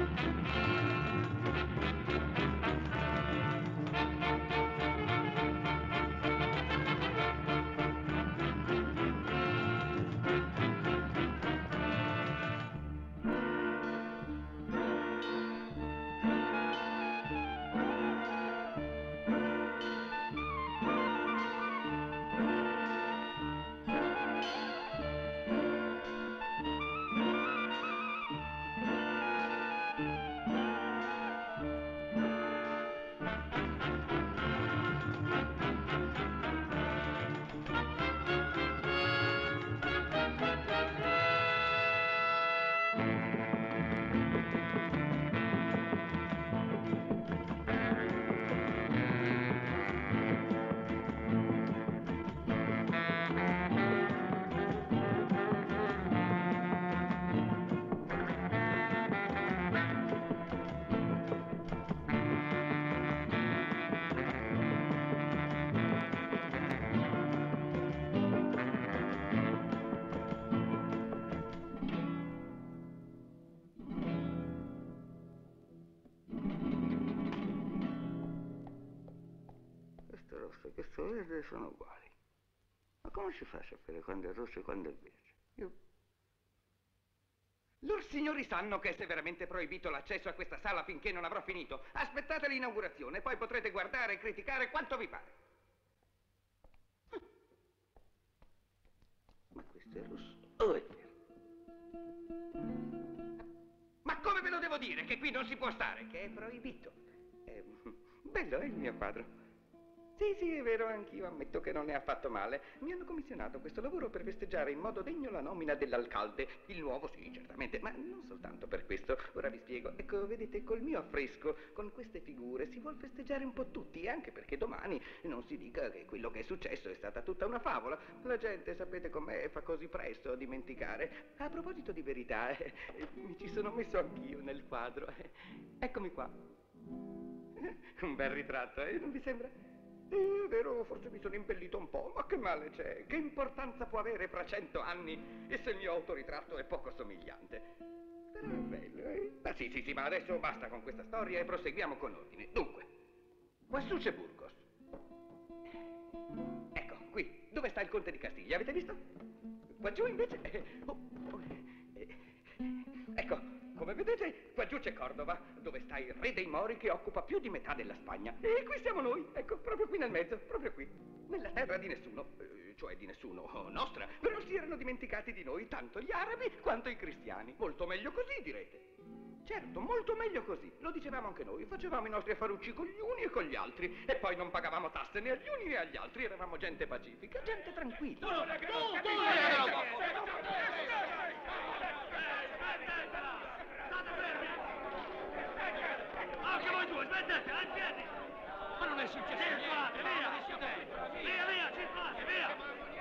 Questo verde sono uguali. Ma come si fa a sapere quando è rosso e quando è verde? Lor signori sanno che è severamente proibito l'accesso a questa sala finché non avrò finito. Aspettate l'inaugurazione, poi potrete guardare e criticare quanto vi pare. Ma questo è rosso. Oh, è verde. Ma come ve lo devo dire che qui non si può stare? Che è proibito. Bello è il mio quadro. Sì, è vero, anch'io ammetto che non è affatto male. Mi hanno commissionato questo lavoro per festeggiare in modo degno la nomina dell'alcalde. Il nuovo, sì, certamente, ma non soltanto per questo. Ora vi spiego. Ecco, vedete, col mio affresco, con queste figure, si vuol festeggiare un po' tutti, anche perché domani non si dica che quello che è successo è stata tutta una favola. La gente, sapete com'è, fa così presto a dimenticare. A proposito di verità, mi ci sono messo anch'io nel quadro. Eccomi qua. Un bel ritratto, non vi sembra? È vero, forse mi sono imbellito un po', ma che male c'è? Che importanza può avere fra 100 anni? E se il mio autoritratto è poco somigliante? Però è bello, eh? Ma sì, ma adesso basta con questa storia e proseguiamo con ordine. Dunque, quassù c'è Burgos. Ecco, qui, dove sta il conte di Castiglia, avete visto? Qua giù invece... Ecco, come vedete, qua giù c'è Cordova, dove sta il re dei Mori che occupa più di metà della Spagna. E qui siamo noi, ecco, proprio qui nel mezzo, proprio qui. Nella terra di nessuno, cioè di nessuno nostra, però si erano dimenticati di noi tanto gli arabi quanto i cristiani. Molto meglio così, direte. Certo, molto meglio così. Lo dicevamo anche noi, facevamo i nostri affarucci con gli uni e con gli altri. E poi non pagavamo tasse né agli uni né agli altri, eravamo gente pacifica, gente tranquilla. Anche voi due, smettete, in piedi! Ma non è successo niente! Via, circolate, via!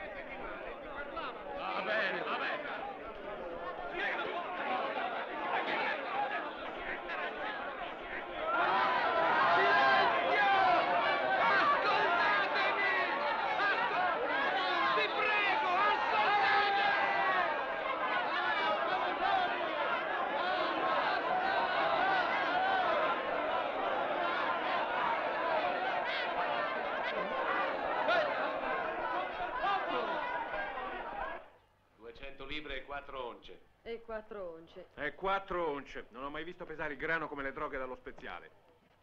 Va bene, va bene! Libre e 4 once. E 4 once. E 4 once. Non ho mai visto pesare il grano come le droghe dallo speziale.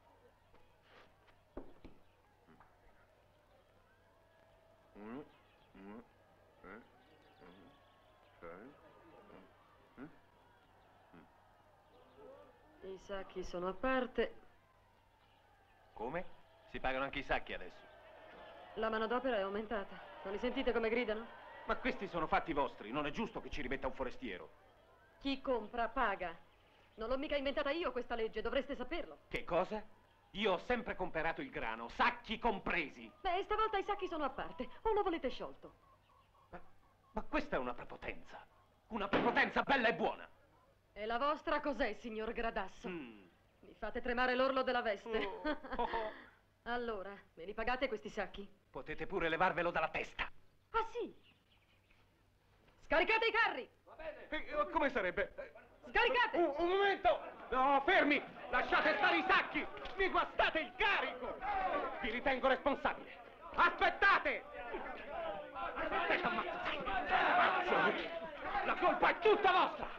I sacchi sono a parte. Come? Si pagano anche i sacchi adesso. La manodopera è aumentata. Non li sentite come gridano? Ma questi sono fatti vostri, non è giusto che ci rimetta un forestiero. Chi compra paga. Non l'ho mica inventata io questa legge, dovreste saperlo. Che cosa? Io ho sempre comperato il grano, sacchi compresi. Beh, stavolta i sacchi sono a parte, o lo volete sciolto? Ma questa è una prepotenza bella e buona. E la vostra cos'è, signor Gradasso? Mi fate tremare l'orlo della veste. Allora, me li pagate questi sacchi? Potete pure levarvelo dalla testa. Ah, sì? Scaricate i carri! Va bene. Come sarebbe? Scaricate! Un momento! No, fermi! Lasciate stare i sacchi! Mi guastate il carico! Vi ritengo responsabile! Aspettate! Aspettate, ammazzo! La colpa è tutta vostra!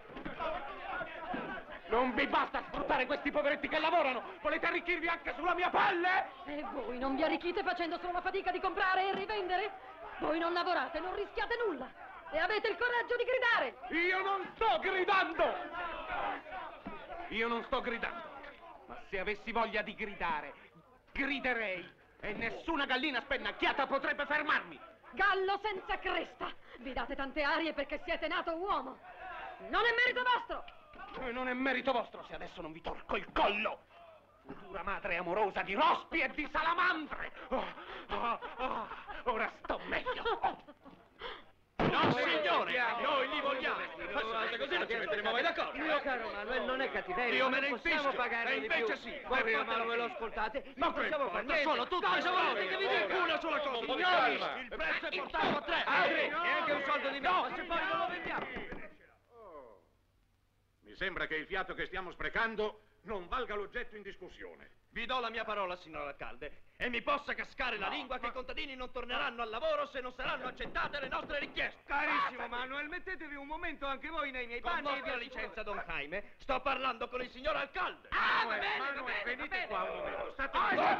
Non vi basta sfruttare questi poveretti che lavorano! Volete arricchirvi anche sulla mia pelle? E voi non vi arricchite facendo solo la fatica di comprare e rivendere? Voi non lavorate, non rischiate nulla! E avete il coraggio di gridare! Io non sto gridando! Io non sto gridando! Ma se avessi voglia di gridare, griderei! E nessuna gallina spennacchiata potrebbe fermarmi! Gallo senza cresta! Vi date tante arie perché siete nato uomo! Non è merito vostro! E non è merito vostro se adesso non vi torco il collo! Futura madre amorosa di rospi e di salamandre! Ora sto meglio! No, signore, noi li vogliamo. Così non ci metteremo mai d'accordo. Mio caro Manuel, non è cattiveria. Io me ne non possiamo infischio. pagare E di invece più. sì. Guarda, Manuel, ascoltate. Non possiamo fare niente. Sono tutti. Cosa volete che vi dica? Una sola cosa. Signori, Il prezzo è portato a 3. Altri, neanche un soldo di meno. Ma se poi non lo vendiamo. Mi sembra che il fiato che stiamo sprecando non valga l'oggetto in discussione. Vi do la mia parola, signor Alcalde, e mi possa cascare la lingua che i contadini non torneranno al lavoro se non saranno accettate le nostre richieste. Carissimo Manuel, mettetevi un momento anche voi nei miei Con panni. vostra licenza, Don Jaime, sto parlando con il signor Alcalde. Ah, va bene, va bene, va Venite bene. qua un momento. State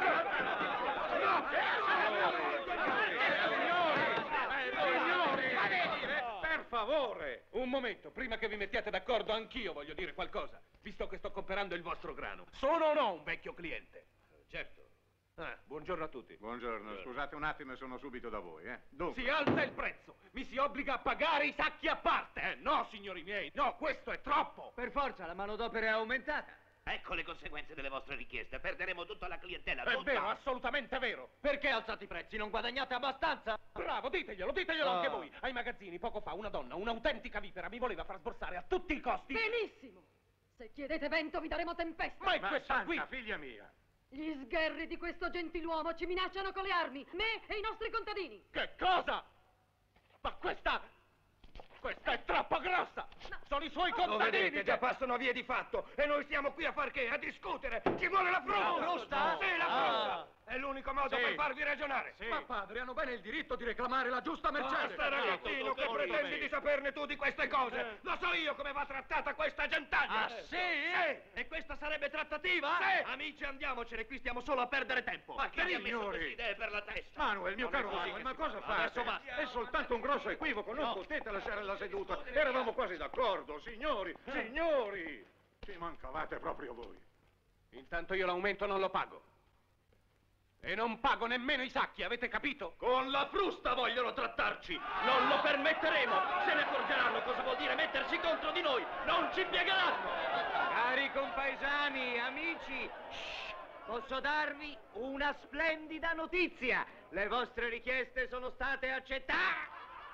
Per favore! Un momento, prima che vi mettiate d'accordo, anch'io voglio dire qualcosa, visto che sto comprando il vostro grano. Sono o no un vecchio cliente? Certo. Buongiorno a tutti. Buongiorno, scusate un attimo e sono subito da voi, Dunque, Si alza il prezzo, mi si obbliga a pagare i sacchi a parte. No, signori miei, no, questo è troppo. Per forza, la manodopera è aumentata. Ecco le conseguenze delle vostre richieste. Perderemo tutta la clientela. È vero, assolutamente vero. Perché alzate i prezzi? Non guadagnate abbastanza? Bravo, diteglielo anche voi. Ai magazzini, poco fa, una donna, un'autentica vipera, mi voleva far sborsare a tutti i costi. Benissimo! Se chiedete vento vi daremo tempesta! Ma è questa qui. figlia mia, Gli sgherri di questo gentiluomo ci minacciano con le armi, me e i nostri contadini! Che cosa? Ma questa è troppo grossa! Sono i suoi Lo contadini! vedete, già passano a vie di fatto e noi stiamo qui a far che? A discutere! Ci vuole la frusta! La frusta? Sì, la frusta! È l'unico modo per farvi ragionare! Ma padre, hanno bene il diritto di reclamare la giusta mercede! Basta, ragazzino, che pretendi di saperne tu di queste cose? Lo so io come va trattata questa gentaglia! Ah, sì? E questa sarebbe trattativa? Sì. Amici, andiamocene, qui stiamo solo a perdere tempo! Ma chi vi ha messo signori? queste idee per la testa? Manuel, mio Non è caro così Manuel, che ma si cosa fa. fate? Adesso basta. È soltanto un grosso equivoco, non potete lasciare la seduta. Eravamo quasi d'accordo, signori, signori! Ci mancavate proprio voi. Intanto io l'aumento non lo pago. E non pago nemmeno i sacchi, avete capito? Con la frusta vogliono trattarci! Non lo permetteremo! Se ne accorgeranno cosa vuol dire mettersi contro di noi! Non ci piegheranno! Cari compaesani, amici, posso darvi una splendida notizia. Le vostre richieste sono state accettate.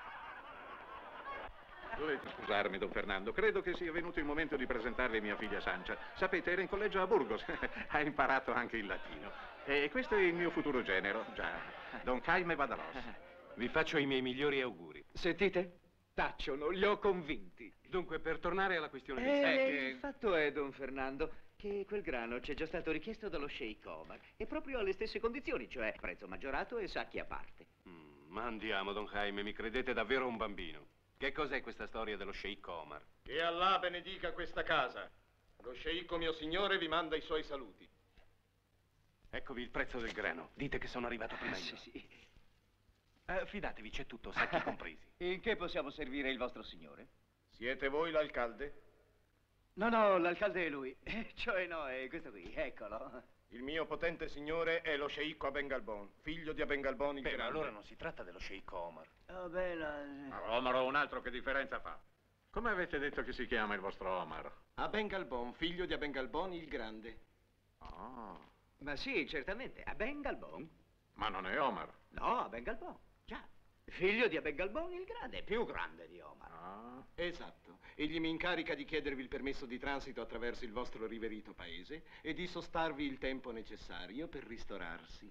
Dovete scusarmi, don Fernando, credo che sia venuto il momento di presentarvi mia figlia Sancia. Sapete, era in collegio a Burgos, ha imparato anche il latino. E questo è il mio futuro genero, già, don Jaime Vadalos. Vi faccio i miei migliori auguri. Sentite? Tacciono, li ho convinti. Dunque, per tornare alla questione dei sacchi... Il fatto è, don Fernando, che quel grano ci è già stato richiesto dallo Sheikh Omar e proprio alle stesse condizioni, cioè prezzo maggiorato e sacchi a parte. Ma andiamo, don Jaime, mi credete davvero un bambino. Che cos'è questa storia dello Sheikh Omar? Che Allah benedica questa casa. Lo sceicco mio signore vi manda i suoi saluti. Eccovi il prezzo del grano. Dite che sono arrivato prima io. Sì. Fidatevi, c'è tutto, sacchi compresi. In che possiamo servire il vostro signore? Siete voi l'alcalde? No, l'alcalde è lui. Cioè no, è questo qui, eccolo. Il mio potente signore è lo sceicco Abengalbon, figlio di Abengalbon il Beh, ma Grande. allora non si tratta dello Sheikh Omar. Oh, bella. Ma Omar o un altro, che differenza fa? Come avete detto che si chiama il vostro Omar? Abengalbon, figlio di Abengalbon il Grande. Ah, Ma sì, certamente, a Bengalbon. ma non è Omar. No, a Bengalbon, già. Figlio di Abengalbon il Grande, più grande di Omar. Ah, Esatto. Egli mi incarica di chiedervi il permesso di transito attraverso il vostro riverito paese e di sostarvi il tempo necessario per ristorarsi.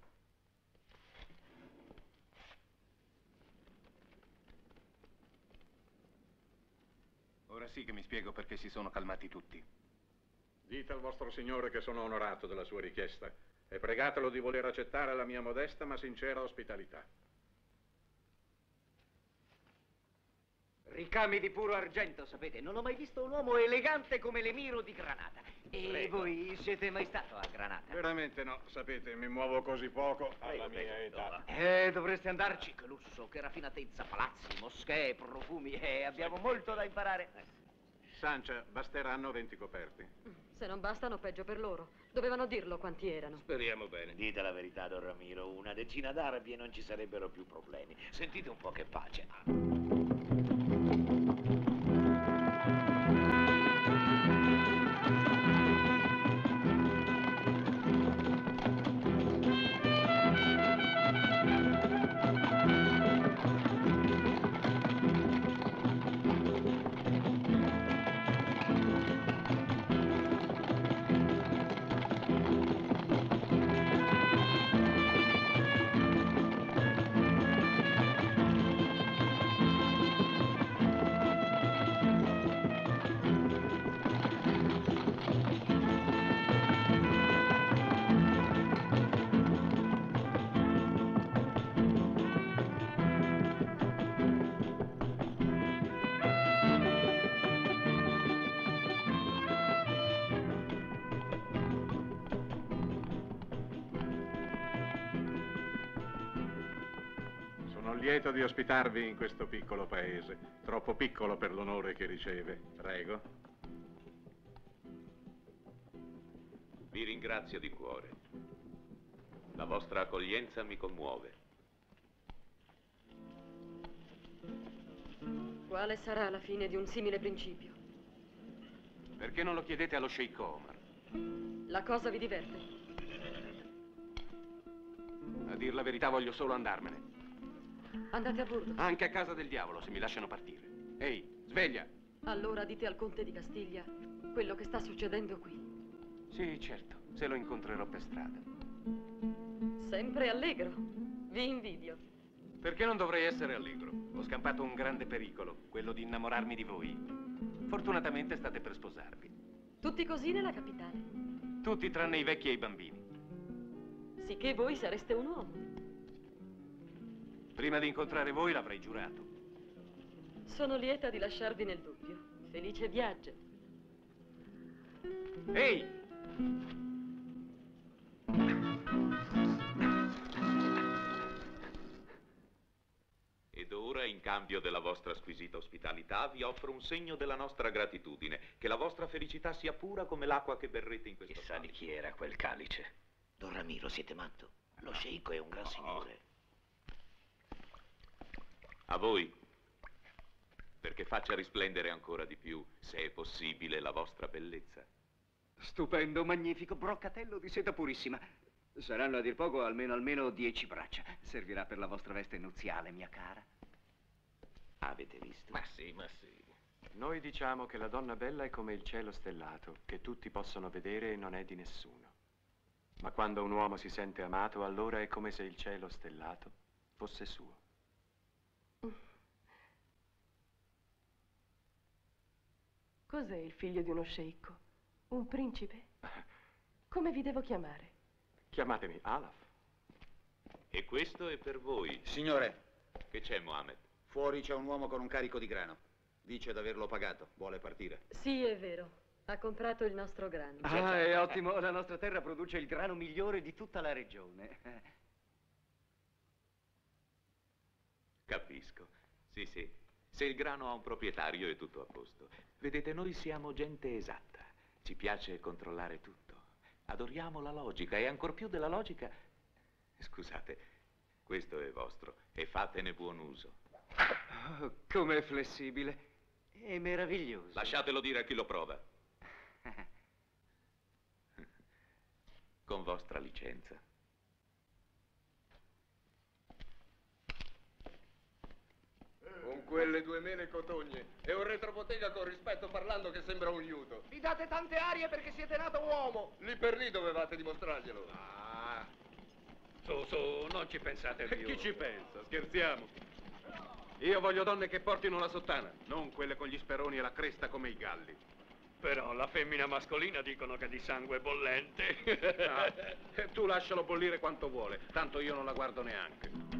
Ora sì che mi spiego perché si sono calmati tutti. Dite al vostro signore che sono onorato della sua richiesta e pregatelo di voler accettare la mia modesta ma sincera ospitalità. Ricami di puro argento, sapete? Non ho mai visto un uomo elegante come l'Emiro di Granada. E Prego. voi siete mai stato a Granada? Veramente no, sapete, mi muovo così poco alla mia età. Dovreste andarci. Che lusso, che raffinatezza, palazzi, moschee, profumi. Abbiamo molto da imparare. Sancia, basteranno 20 coperti. Se non bastano, peggio per loro. Dovevano dirlo quanti erano. Speriamo bene. Dite la verità, Don Ramiro, una decina d'arabi e non ci sarebbero più problemi. Sentite un po' che pace. Sono lieto di ospitarvi in questo piccolo paese, troppo piccolo per l'onore che riceve. Prego. Vi ringrazio di cuore. La vostra accoglienza mi commuove. Quale sarà la fine di un simile principio? Perché non lo chiedete allo sceicco Omar? La cosa vi diverte? A dir la verità voglio solo andarmene. Andate a Burgos. Anche a casa del diavolo, se mi lasciano partire. Ehi, sveglia! Allora dite al conte di Castiglia quello che sta succedendo qui. Sì, certo, se lo incontrerò per strada. Sempre allegro. Vi invidio. Perché non dovrei essere allegro? Ho scampato un grande pericolo, quello di innamorarmi di voi. Fortunatamente state per sposarvi. Tutti così nella capitale. Tutti tranne i vecchi e i bambini. Sicché voi sareste un uomo. Prima di incontrare voi l'avrei giurato. Sono lieta di lasciarvi nel dubbio. Felice viaggio. Ehi! Ed ora, in cambio della vostra squisita ospitalità, vi offro un segno della nostra gratitudine. Che la vostra felicità sia pura come l'acqua che berrete in questo Chissà di chi era quel calice. Don Ramiro, siete matto? Lo sceicco è un gran signore. A voi, perché faccia risplendere ancora di più, se è possibile, la vostra bellezza. Stupendo, magnifico, broccatello di seta purissima. Saranno a dir poco almeno 10 braccia. Servirà per la vostra veste nuziale, mia cara. Avete visto? Ma sì, ma sì. Noi diciamo che la donna bella è come il cielo stellato, che tutti possono vedere e non è di nessuno. Ma quando un uomo si sente amato, allora è come se il cielo stellato fosse suo. Cos'è il figlio di uno sceicco? Un principe? Come vi devo chiamare? Chiamatemi Alaf. E questo è per voi. Signore. Che c'è, Mohammed? Fuori c'è un uomo con un carico di grano. Dice d'averlo pagato. Vuole partire. Sì, è vero. Ha comprato il nostro grano. Ah, è ottimo. La nostra terra produce il grano migliore di tutta la regione. Capisco. Sì, sì. Se il grano ha un proprietario è tutto a posto. Vedete, noi siamo gente esatta. Ci piace controllare tutto. Adoriamo la logica e ancor più della logica... Scusate, questo è vostro e fatene buon uso. Oh, com'è flessibile. È meraviglioso. Lasciatelo dire a chi lo prova. Con vostra licenza. Con quelle 2 mele cotogne e un retrobottega con rispetto parlando che sembra un liuto. Vi date tante arie perché siete nato uomo. Lì per lì dovevate dimostrarglielo. Su, non ci pensate più. Chi ci pensa? Scherziamo. Io voglio donne che portino la sottana, non quelle con gli speroni e la cresta come i galli. Però la femmina mascolina dicono che è di sangue bollente. Tu lascialo bollire quanto vuole, tanto io non la guardo neanche.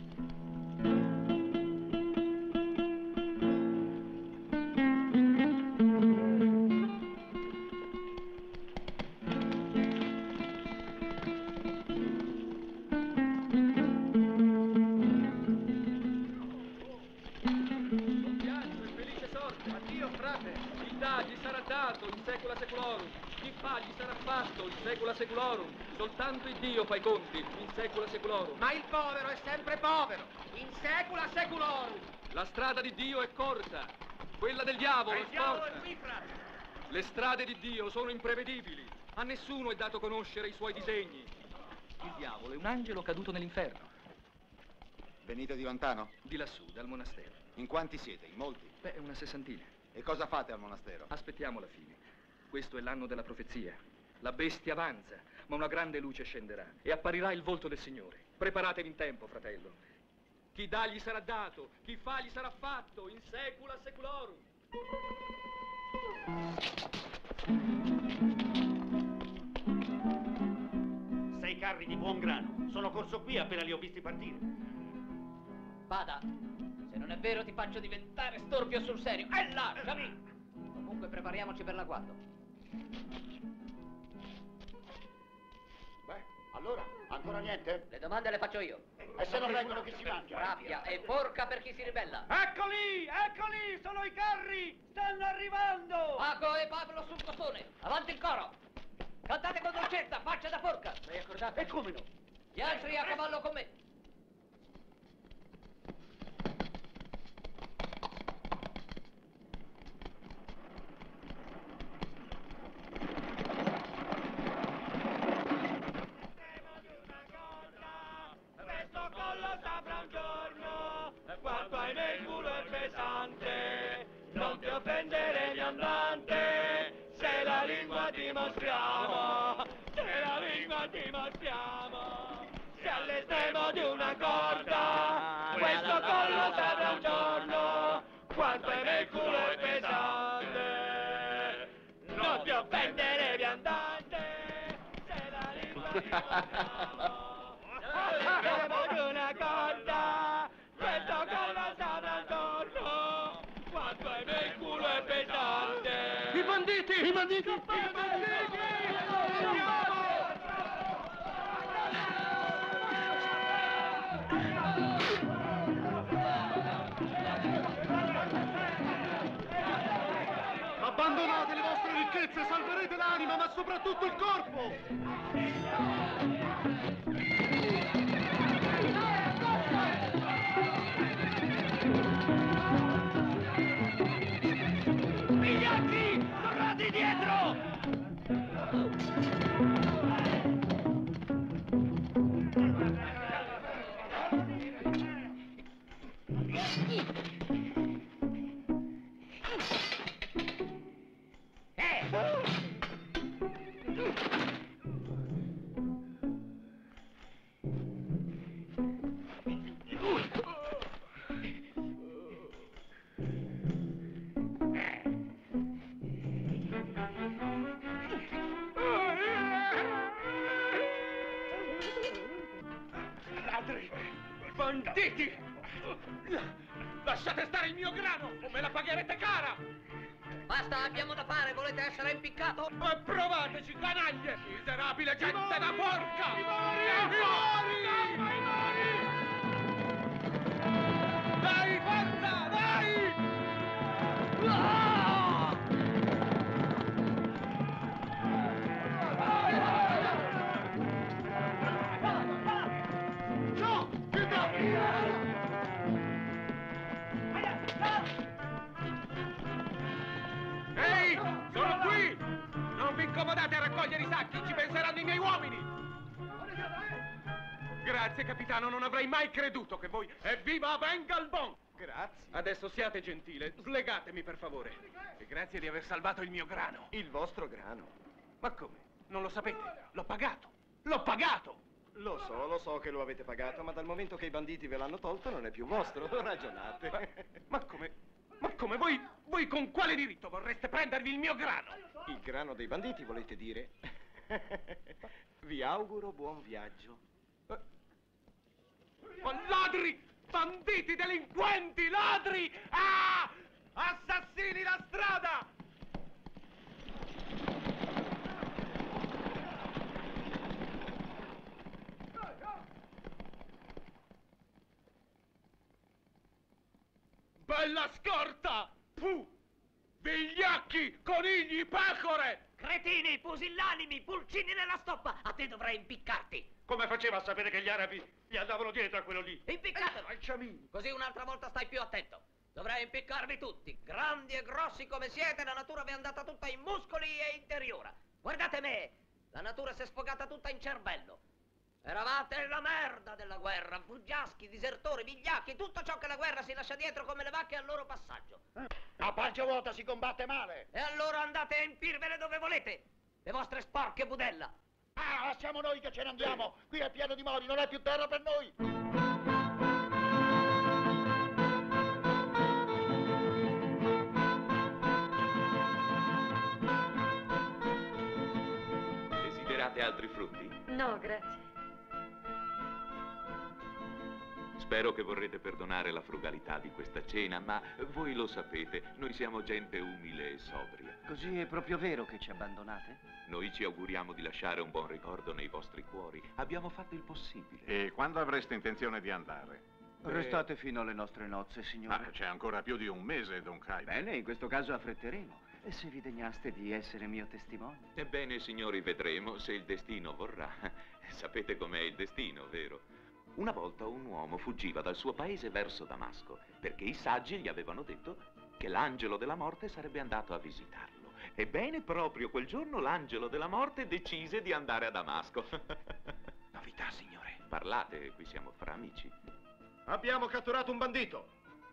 Addio, frate, il dà gli sarà dato in secula seculorum, chi fa gli sarà fatto in secula seculorum, soltanto il Dio fa i conti in secula seculorum. Ma il povero è sempre povero, in secula seculorum. La strada di Dio è corta, quella del diavolo è sporca. Le strade di Dio sono imprevedibili, a nessuno è dato conoscere i suoi disegni. Il diavolo è un angelo caduto nell'inferno. Venite di lontano? Di lassù, dal monastero. In quanti siete? In molti? Beh, una sessantina. E cosa fate al monastero? Aspettiamo la fine. Questo è l'anno della profezia. La bestia avanza, ma una grande luce scenderà e apparirà il volto del Signore. Preparatevi in tempo, fratello. Chi dà gli sarà dato, chi fa gli sarà fatto, in secula seculorum. 6 carri di buon grano. Sono corso qui appena li ho visti partire. Vada. Se non è vero ti faccio diventare storpio sul serio. E lasciami! Comunque prepariamoci per l'agguato. Beh, allora, ancora niente? Le domande le faccio io. E se non vengono chi si mangia? Rabbia e porca per chi si ribella. Eccoli, eccoli, sono i carri, stanno arrivando. Paco e Pablo sul costone, avanti il coro. Cantate con dolcezza, faccia da porca. Sei accordato? E come no? Gli altri a cavallo con me. Quanto hai nel culo è pesante, non ti offendere viandante, se la lingua ti mostriamo, se la lingua ti mostriamo, se all'estremo di una corda, questo collo saprà un giorno, quanto hai nel culo è pesante, non ti offendere viandante, se la lingua ti mostriamo, all'estremo di una corda, questo collo saprà intorno, quanto è nel culo è pesante. I banditi! I banditi! I banditi! Abbandonate le vostre ricchezze, salverete l'anima, ma soprattutto il corpo! Vigliacchi, tornate dietro! Ladri! Banditi! Lasciate stare il mio grano o me la pagherete cara! Basta, abbiamo da fare, volete essere impiccato? Provateci, canaglie! Miserabile gente da porca! Dai, forza, dai! No! Ehi, sono qui! Non vi incomodate a raccogliere i sacchi, ci penseranno i miei uomini! Grazie, capitano, non avrei mai creduto che voi... Evviva venga il bon! Grazie. Adesso siate gentile, slegatemi per favore. E grazie di aver salvato il mio grano. Il vostro grano. Ma come? Non lo sapete? L'ho pagato! L'ho pagato! Lo so che lo avete pagato, ma dal momento che i banditi ve l'hanno tolto non è più vostro. Ragionate. Ma come voi con quale diritto vorreste prendervi il mio grano? Il grano dei banditi, volete dire? Vi auguro buon viaggio. Oh, ladri! Banditi, delinquenti, ladri! Ah! Assassini la strada! Bella scorta! Puh! Vigliacchi, conigli, pecore! Cretini, pusillanimi, pulcini nella stoppa! A te dovrei impiccarti! Come faceva a sapere che gli arabi gli andavano dietro a quello lì? Impiccatelo! Così un'altra volta stai più attento. Dovrei impiccarvi tutti. Grandi e grossi come siete, la natura vi è andata tutta in muscoli e interiora. Guardate me! La natura si è sfogata tutta in cervello. Eravate la merda della guerra, fuggiaschi, disertori, vigliacchi, tutto ciò che la guerra si lascia dietro come le vacche al loro passaggio. A pancia vuota si combatte male. E allora andate a empirvele dove volete, le vostre sporche budella. Ah, lasciamo noi che ce ne andiamo. Qui è pieno di mori, non è più terra per noi. Desiderate altri frutti? No, grazie. Spero che vorrete perdonare la frugalità di questa cena, ma voi lo sapete, noi siamo gente umile e sobria. Così è proprio vero che ci abbandonate? Noi ci auguriamo di lasciare un buon ricordo nei vostri cuori. Abbiamo fatto il possibile. E quando avreste intenzione di andare? Restate fino alle nostre nozze, signore. Ma c'è ancora più di un mese, Don Jaime. Bene, in questo caso affretteremo. E se vi degnaste di essere mio testimone? Ebbene, signori, vedremo se il destino vorrà. Sapete com'è il destino, vero? Una volta un uomo fuggiva dal suo paese verso Damasco, perché i saggi gli avevano detto che l'angelo della morte sarebbe andato a visitarlo. Ebbene, proprio quel giorno l'angelo della morte decise di andare a Damasco. Novità, signore. Parlate, qui siamo fra amici. Abbiamo catturato un bandito.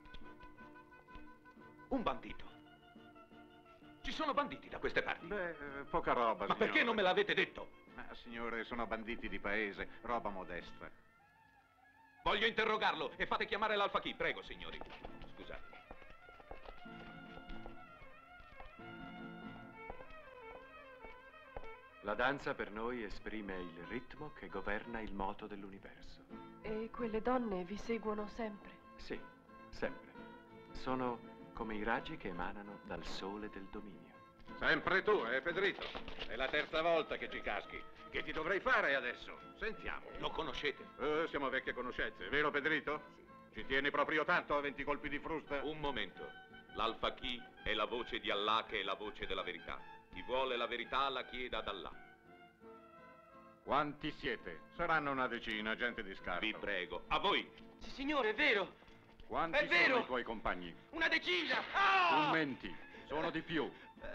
Un bandito? Ci sono banditi da queste parti? Beh, poca roba, Ma perché non me l'avete detto? Ma, signore, sono banditi di paese, roba modesta. Voglio interrogarlo e fate chiamare l'Alfaqui, prego, signori. Scusate. La danza per noi esprime il ritmo che governa il moto dell'universo. E quelle donne vi seguono sempre? Sì, sempre. Sono come i raggi che emanano dal sole del dominio. Sempre tu, Pedrito? È la terza volta che ci caschi. Che ti dovrei fare adesso? Sentiamo. Lo conoscete? Siamo vecchie conoscenze, vero Pedrito? Sì. Ci tieni proprio tanto a 20 colpi di frusta? Un momento. L'Alfaqui è la voce di Allah che è la voce della verità. Chi vuole la verità la chieda ad Allah. Quanti siete? Saranno una decina, gente di scarto. Vi prego, a voi! Sì, signore, è vero! Quanti è vero! sono i tuoi compagni? Una decina! Ah! Tu menti, sono di più.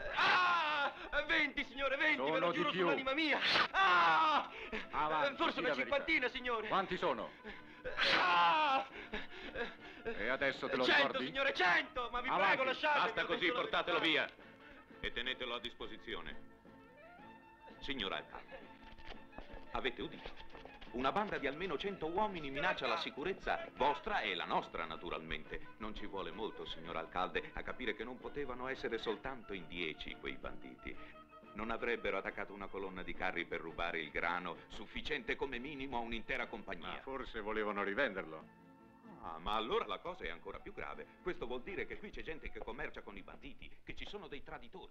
20, signore, 20, sono ve lo giuro di più. sull'anima mia! Ah! Avanti, forse una la verità. cinquantina, signore! Quanti sono? Ah! E adesso te lo 100, ricordi? signore, 100! Ma vi Avanti. prego, lasciatemi! Basta così, portatelo via. E tenetelo a disposizione. Signor Alcalde, avete udito? Una banda di almeno 100 uomini minaccia la sicurezza vostra e la nostra, naturalmente. Non ci vuole molto, signor Alcalde, a capire che non potevano essere soltanto in 10 quei banditi. Non avrebbero attaccato una colonna di carri per rubare il grano, sufficiente come minimo a un'intera compagnia. Ma forse volevano rivenderlo. Ah, ma allora la cosa è ancora più grave. Questo vuol dire che qui c'è gente che commercia con i banditi, che ci sono dei traditori.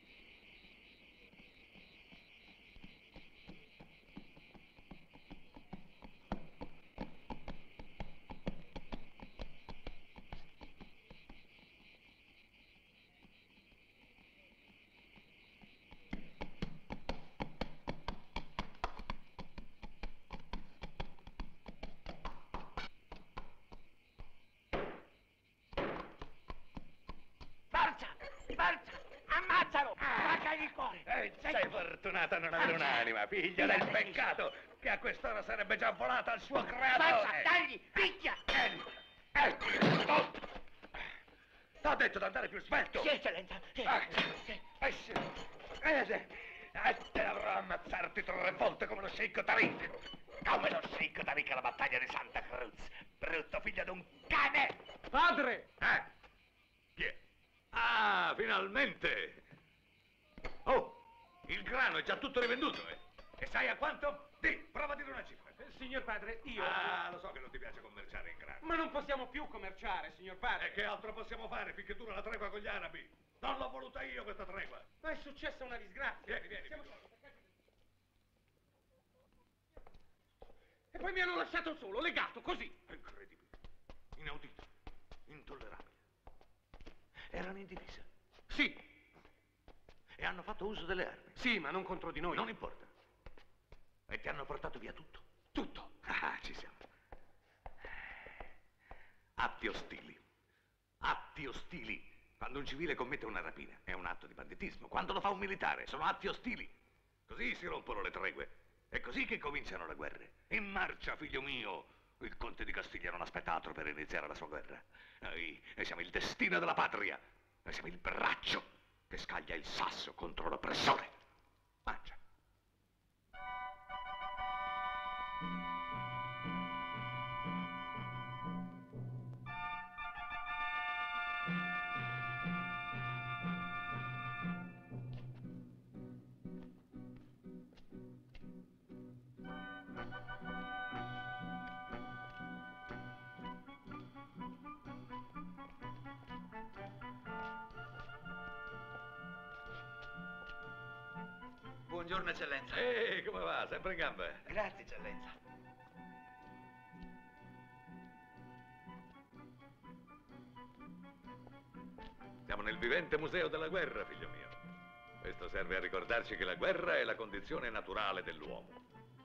Ammazzalo! Spaccagli il cuore! Sei fortunata a non avere un'anima, figlia del peccato, che a quest'ora sarebbe già volata al suo creatore! Tagli! Picchia! T'ho detto di andare più svelto! Sì, eccellenza! Sì. Te l'avrò ammazzarti 3 volte come lo sceicco Tariq! Come lo sceicco Tariq alla battaglia di Santa Cruz. Brutto figlio di un cane! Padre! Chi è? Ah, finalmente! Oh, il grano è già tutto rivenduto, eh? E sai a quanto? Dì, prova a dire una cifra. Signor padre, io... Ah, lo so che non ti piace commerciare in grano. Ma non possiamo più commerciare, signor padre. E che altro possiamo fare finché dura la tregua con gli arabi? Non l'ho voluta io questa tregua. Ma è successa una disgrazia. Vieni. E poi mi hanno lasciato solo, legato, così. Incredibile, inaudito, intollerabile. Erano in divisa. Sì. E hanno fatto uso delle armi. Sì, ma non contro di noi. Non importa. E ti hanno portato via tutto. Tutto. Ah, ci siamo. Atti ostili. Atti ostili. Quando un civile commette una rapina è un atto di banditismo. Quando lo fa un militare sono atti ostili. Così si rompono le tregue. È così che cominciano le guerre. In marcia, figlio mio. Il conte di Castiglia non aspetta altro per iniziare la sua guerra. Noi siamo il destino della patria. Noi siamo il braccio che scaglia il sasso contro l'oppressore. Mangia. Buongiorno, eccellenza. Ehi, come va? Sempre in gamba? Grazie, eccellenza. Siamo nel vivente museo della guerra, figlio mio. Questo serve a ricordarci che la guerra è la condizione naturale dell'uomo.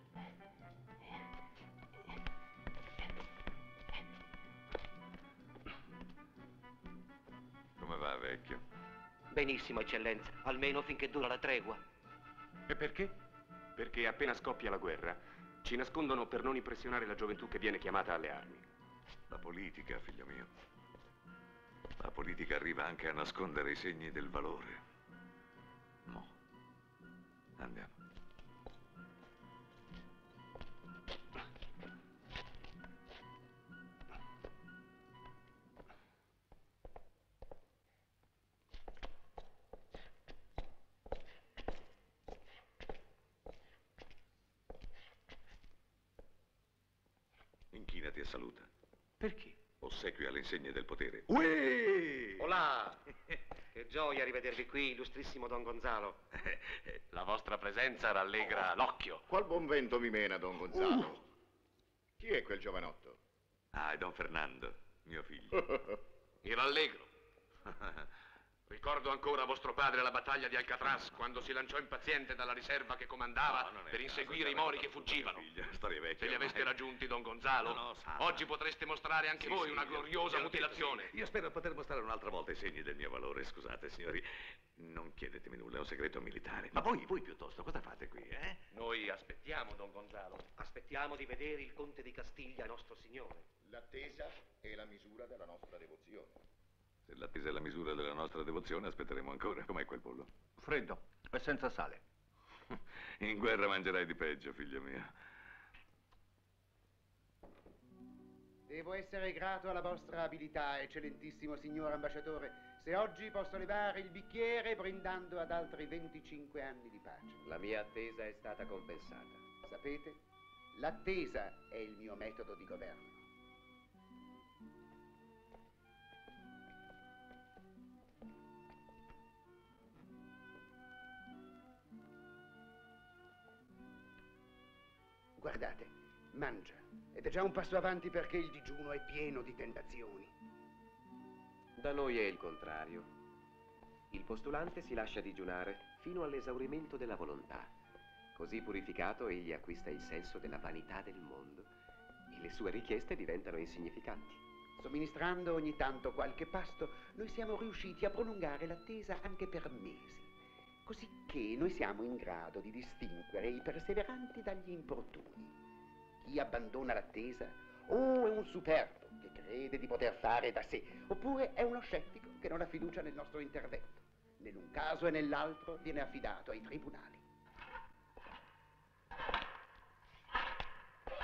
Come va, vecchio? Benissimo, eccellenza. Almeno finché dura la tregua. E perché? Perché appena scoppia la guerra, ci nascondono per non impressionare la gioventù che viene chiamata alle armi. La politica, figlio mio. La politica arriva anche a nascondere i segni del valore. Mo. Andiamo. Inchinati e saluta. Perché? Ossequio alle insegne del potere. Uè! Olà! Che gioia rivedervi qui, illustrissimo Don Gonzalo. La vostra presenza rallegra l'occhio. Qual buon vento mi mena, Don Gonzalo? Chi è quel giovanotto? Ah, è Don Fernando, mio figlio. Mi rallegro. Ricordo ancora vostro padre alla battaglia di Alcatraz, quando si lanciò impaziente dalla riserva che comandava per inseguire i mori che fuggivano. Storia vecchia. Se li aveste ormai. raggiunti, Don Gonzalo, oggi potreste mostrare anche voi una gloriosa mutilazione. Io spero poter mostrare un'altra volta i segni del mio valore. Scusate, signori, non chiedetemi nulla, è un segreto militare. Ma voi piuttosto, cosa fate qui, eh? Noi aspettiamo, Don Gonzalo. Aspettiamo di vedere il conte di Castiglia, nostro signore. L'attesa è la misura della nostra devozione. Se l'attesa è la misura della nostra devozione, aspetteremo ancora. Com'è quel pollo? Freddo e senza sale. In guerra mangerai di peggio, figlio mio. Devo essere grato alla vostra abilità, eccellentissimo signor ambasciatore, se oggi posso levare il bicchiere brindando ad altri 25 anni di pace. La mia attesa è stata compensata. Sapete, l'attesa è il mio metodo di governo. Guardate, mangia. Ed è già un passo avanti perché il digiuno è pieno di tentazioni. Da noi è il contrario. Il postulante si lascia digiunare fino all'esaurimento della volontà. Così purificato, egli acquista il senso della vanità del mondo e le sue richieste diventano insignificanti. Somministrando ogni tanto qualche pasto, noi siamo riusciti a prolungare l'attesa anche per mesi. Cosicché noi siamo in grado di distinguere i perseveranti dagli importuni. Chi abbandona l'attesa o è un superbo che crede di poter fare da sé, oppure è uno scettico che non ha fiducia nel nostro intervento. Nell'un caso e nell'altro viene affidato ai tribunali.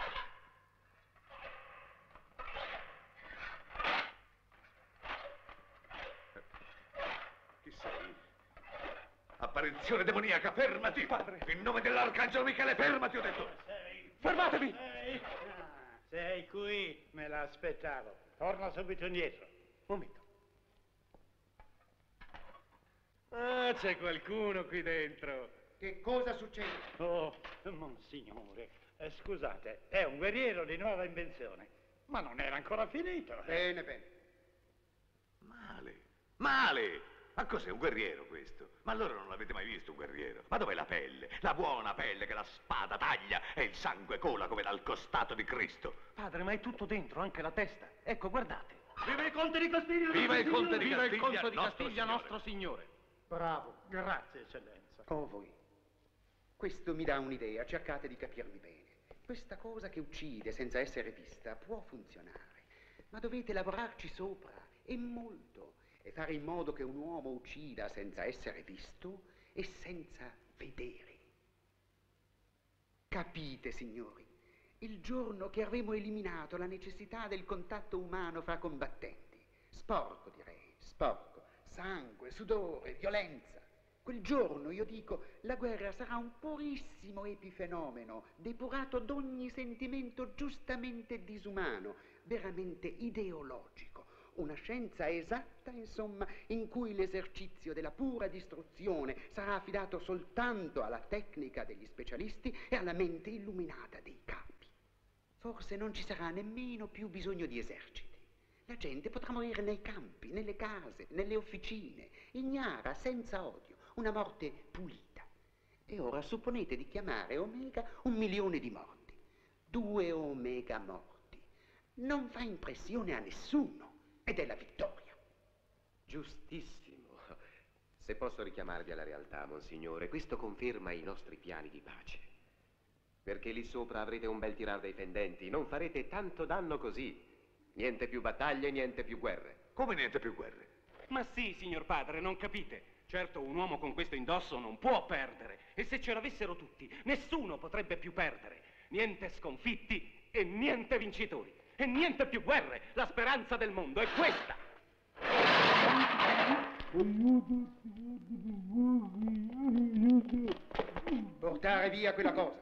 Maledizione demoniaca, fermati! Padre! In nome dell'Arcangelo Michele, fermati, ho detto! Fermatevi! Sei qui, me l'aspettavo. Torna subito indietro. Momento. Ah, c'è qualcuno qui dentro. Che cosa succede? Oh, monsignore, scusate, è un guerriero di nuova invenzione, ma non era ancora finito. Bene, bene. Male! Male! Ma cos'è un guerriero questo? Ma allora non l'avete mai visto un guerriero? Ma dov'è la pelle? La buona pelle che la spada taglia e il sangue cola come dal costato di Cristo. Padre, ma è tutto dentro, anche la testa. Ecco, guardate. Viva il conte di Castiglia! Viva il conte di Viva il Castiglia, conte di nostro Castiglia, signore. nostro signore. Bravo, grazie, eccellenza. Oh, voi. Questo mi dà un'idea, cercate di capirmi bene. Questa cosa che uccide senza essere vista può funzionare, ma dovete lavorarci sopra, e molto, e fare in modo che un uomo uccida senza essere visto e senza vedere. Capite, signori? Il giorno che avremo eliminato la necessità del contatto umano fra combattenti, sporco direi, sporco, sangue, sudore, violenza, quel giorno, io dico, la guerra sarà un purissimo epifenomeno, depurato d'ogni sentimento giustamente disumano, veramente ideologico. Una scienza esatta, insomma, in cui l'esercizio della pura distruzione sarà affidato soltanto alla tecnica degli specialisti e alla mente illuminata dei capi. Forse non ci sarà nemmeno più bisogno di eserciti. La gente potrà morire nei campi, nelle case, nelle officine, ignara, senza odio, una morte pulita. E ora supponete di chiamare Omega 1 milione di morti. 2 Omega morti. Non fa impressione a nessuno. Ed è la vittoria. Giustissimo. Se posso richiamarvi alla realtà, monsignore, questo conferma i nostri piani di pace. Perché lì sopra avrete un bel tirar dei fendenti, non farete tanto danno così. Niente più battaglie, niente più guerre. Come niente più guerre? Ma sì, signor padre, non capite. Certo, un uomo con questo indosso non può perdere. E se ce l'avessero tutti, nessuno potrebbe più perdere. Niente sconfitti e niente vincitori. E niente più guerre. La speranza del mondo è questa. Portare via quella cosa.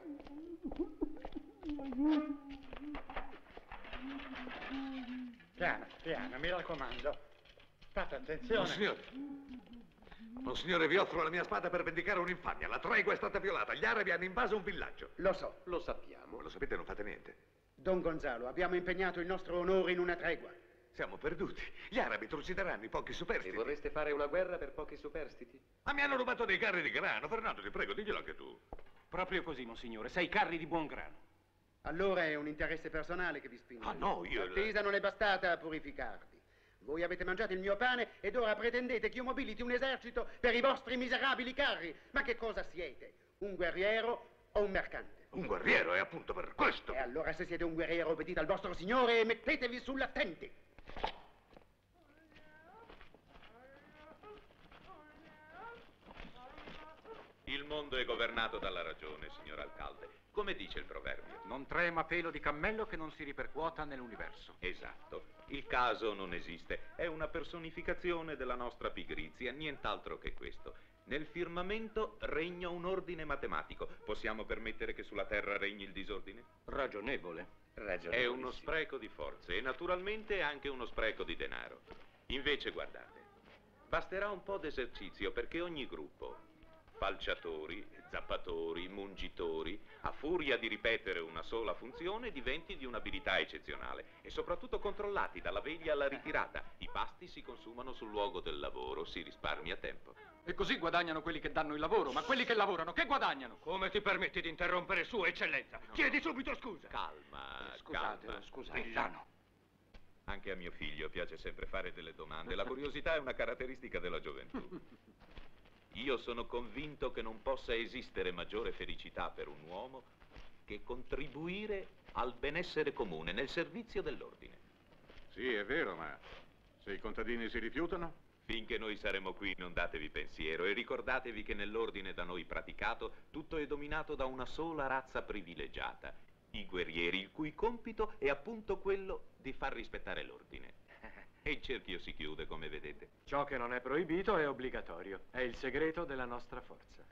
Piano, piano, mi raccomando. Fate attenzione. Monsignore. Monsignore, vi offro la mia spada per vendicare un'infamia. La tregua è stata violata. Gli arabi hanno invaso un villaggio. Lo so. Lo sappiamo. Lo sapete, non fate niente. Don Gonzalo, abbiamo impegnato il nostro onore in una tregua. Siamo perduti. Gli arabi trucideranno i pochi superstiti. E vorreste fare una guerra per pochi superstiti? Ma mi hanno rubato dei carri di grano. Fernando, ti prego, diglielo anche tu. Proprio così, monsignore. 6 carri di buon grano. Allora è un interesse personale che vi spinge. Ah, no, io... L'attesa non è bastata a purificarvi. Voi avete mangiato il mio pane ed ora pretendete che io mobiliti un esercito per i vostri miserabili carri. Ma che cosa siete? Un guerriero o un mercante? Un guerriero, è appunto per questo. E allora se siete un guerriero obbedite al vostro signore e mettetevi sull'attenti. Il mondo è governato dalla ragione, signor Alcalde. Come dice il proverbio? Non trema pelo di cammello che non si ripercuota nell'universo. Esatto. Il caso non esiste. È una personificazione della nostra pigrizia, nient'altro che questo. Nel firmamento regna un ordine matematico. Possiamo permettere che sulla Terra regni il disordine? Ragionevole. È uno spreco di forze e naturalmente anche uno spreco di denaro. Invece, guardate, basterà un po' d'esercizio perché ogni gruppo, falciatori, zappatori, mungitori, a furia di ripetere una sola funzione, diventi di un'abilità eccezionale e soprattutto controllati dalla veglia alla ritirata. I pasti si consumano sul luogo del lavoro, si risparmia tempo. E così guadagnano quelli che danno il lavoro, ma quelli che lavorano, che guadagnano? Come ti permetti di interrompere Sua Eccellenza? Chiedi subito scusa. Calma, Scusate, calma. scusate. Villano. Anche a mio figlio piace sempre fare delle domande. La curiosità è una caratteristica della gioventù. Io sono convinto che non possa esistere maggiore felicità per un uomo che contribuire al benessere comune nel servizio dell'ordine. Sì, è vero, ma se i contadini si rifiutano? Finché noi saremo qui non datevi pensiero e ricordatevi che nell'ordine da noi praticato tutto è dominato da una sola razza privilegiata, i guerrieri, il cui compito è appunto quello di far rispettare l'ordine. e il cerchio si chiude, come vedete. Ciò che non è proibito è obbligatorio. È il segreto della nostra forza.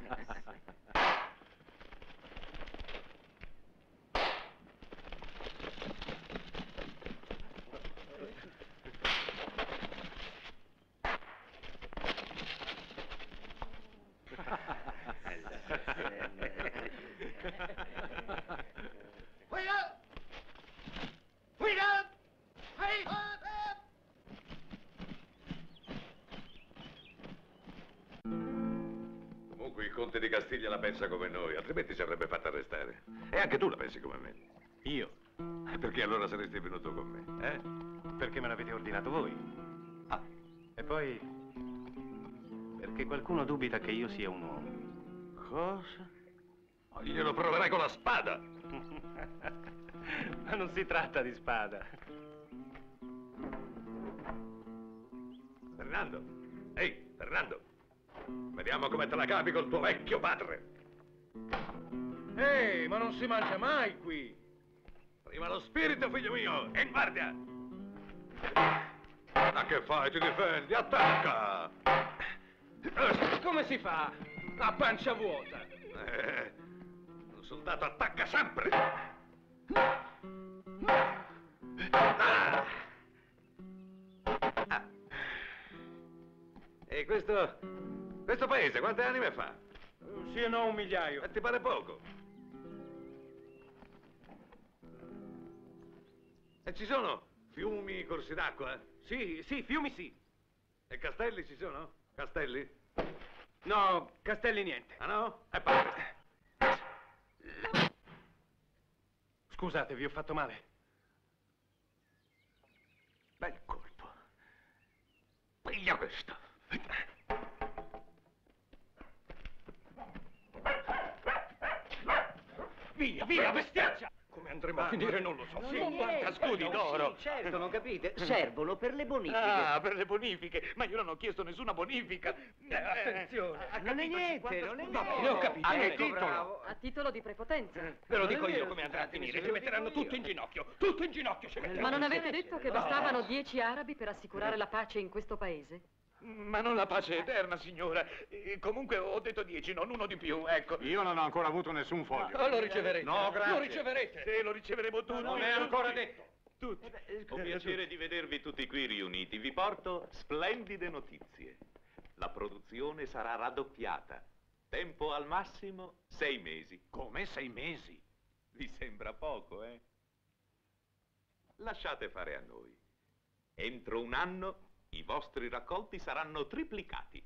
Comunque il conte di Castiglia la pensa come noi, altrimenti ci avrebbe fatto arrestare. E anche tu la pensi come me. Io? Perché allora saresti venuto con me, eh? Perché me l'avete ordinato voi. Ah. E poi... perché qualcuno dubita che io sia un uomo. Cosa? Ma glielo proverai con la spada! Ma non si tratta di spada. Fernando! Ehi, Fernando! Vediamo come te la capi col tuo vecchio padre! Ehi, ma non si mangia mai qui! Prima lo spirito, figlio mio, e in guardia! Ma che fai? Ti difendi? Attacca! Come si fa? A pancia vuota! Un soldato attacca sempre! Ah. E questo paese quante anime fa? Sì e no, 1 migliaio. Ti pare poco? E ci sono fiumi, corsi d'acqua? Sì, fiumi sì. E castelli ci sono? Castelli? No, castelli niente. Ah no? E parte. Scusate, vi ho fatto male. Bel colpo. Piglia questo. Via, bestiaccia! Come andremo a finire non lo so. 50 scudi d'oro. Sì, certo, non capite? Servono per le bonifiche. Ah, per le bonifiche. Ma io non ho chiesto nessuna bonifica. Attenzione. Non è niente, non è niente. Ne ho capito. Ah, A che ecco, titolo? bravo. A titolo di prepotenza. Ve lo dico io come andrà a finire. Ci metteranno tutto in ginocchio. Tutto in ginocchio ci metteranno. Ma non avete detto che bastavano 10 arabi per assicurare la pace in questo paese? Ma non la pace eterna, signora. Comunque ho detto 10, non uno di più, ecco. Io non ho ancora avuto nessun foglio. Lo riceverete. No, grazie. Lo riceverete. Sì, lo riceveremo tutti. Non è ancora detto. Tutti. Ho piacere di vedervi tutti qui riuniti. Vi porto splendide notizie. La produzione sarà raddoppiata. Tempo al massimo 6 mesi. Come 6 mesi? Vi sembra poco, eh? Lasciate fare a noi. Entro 1 anno i vostri raccolti saranno triplicati.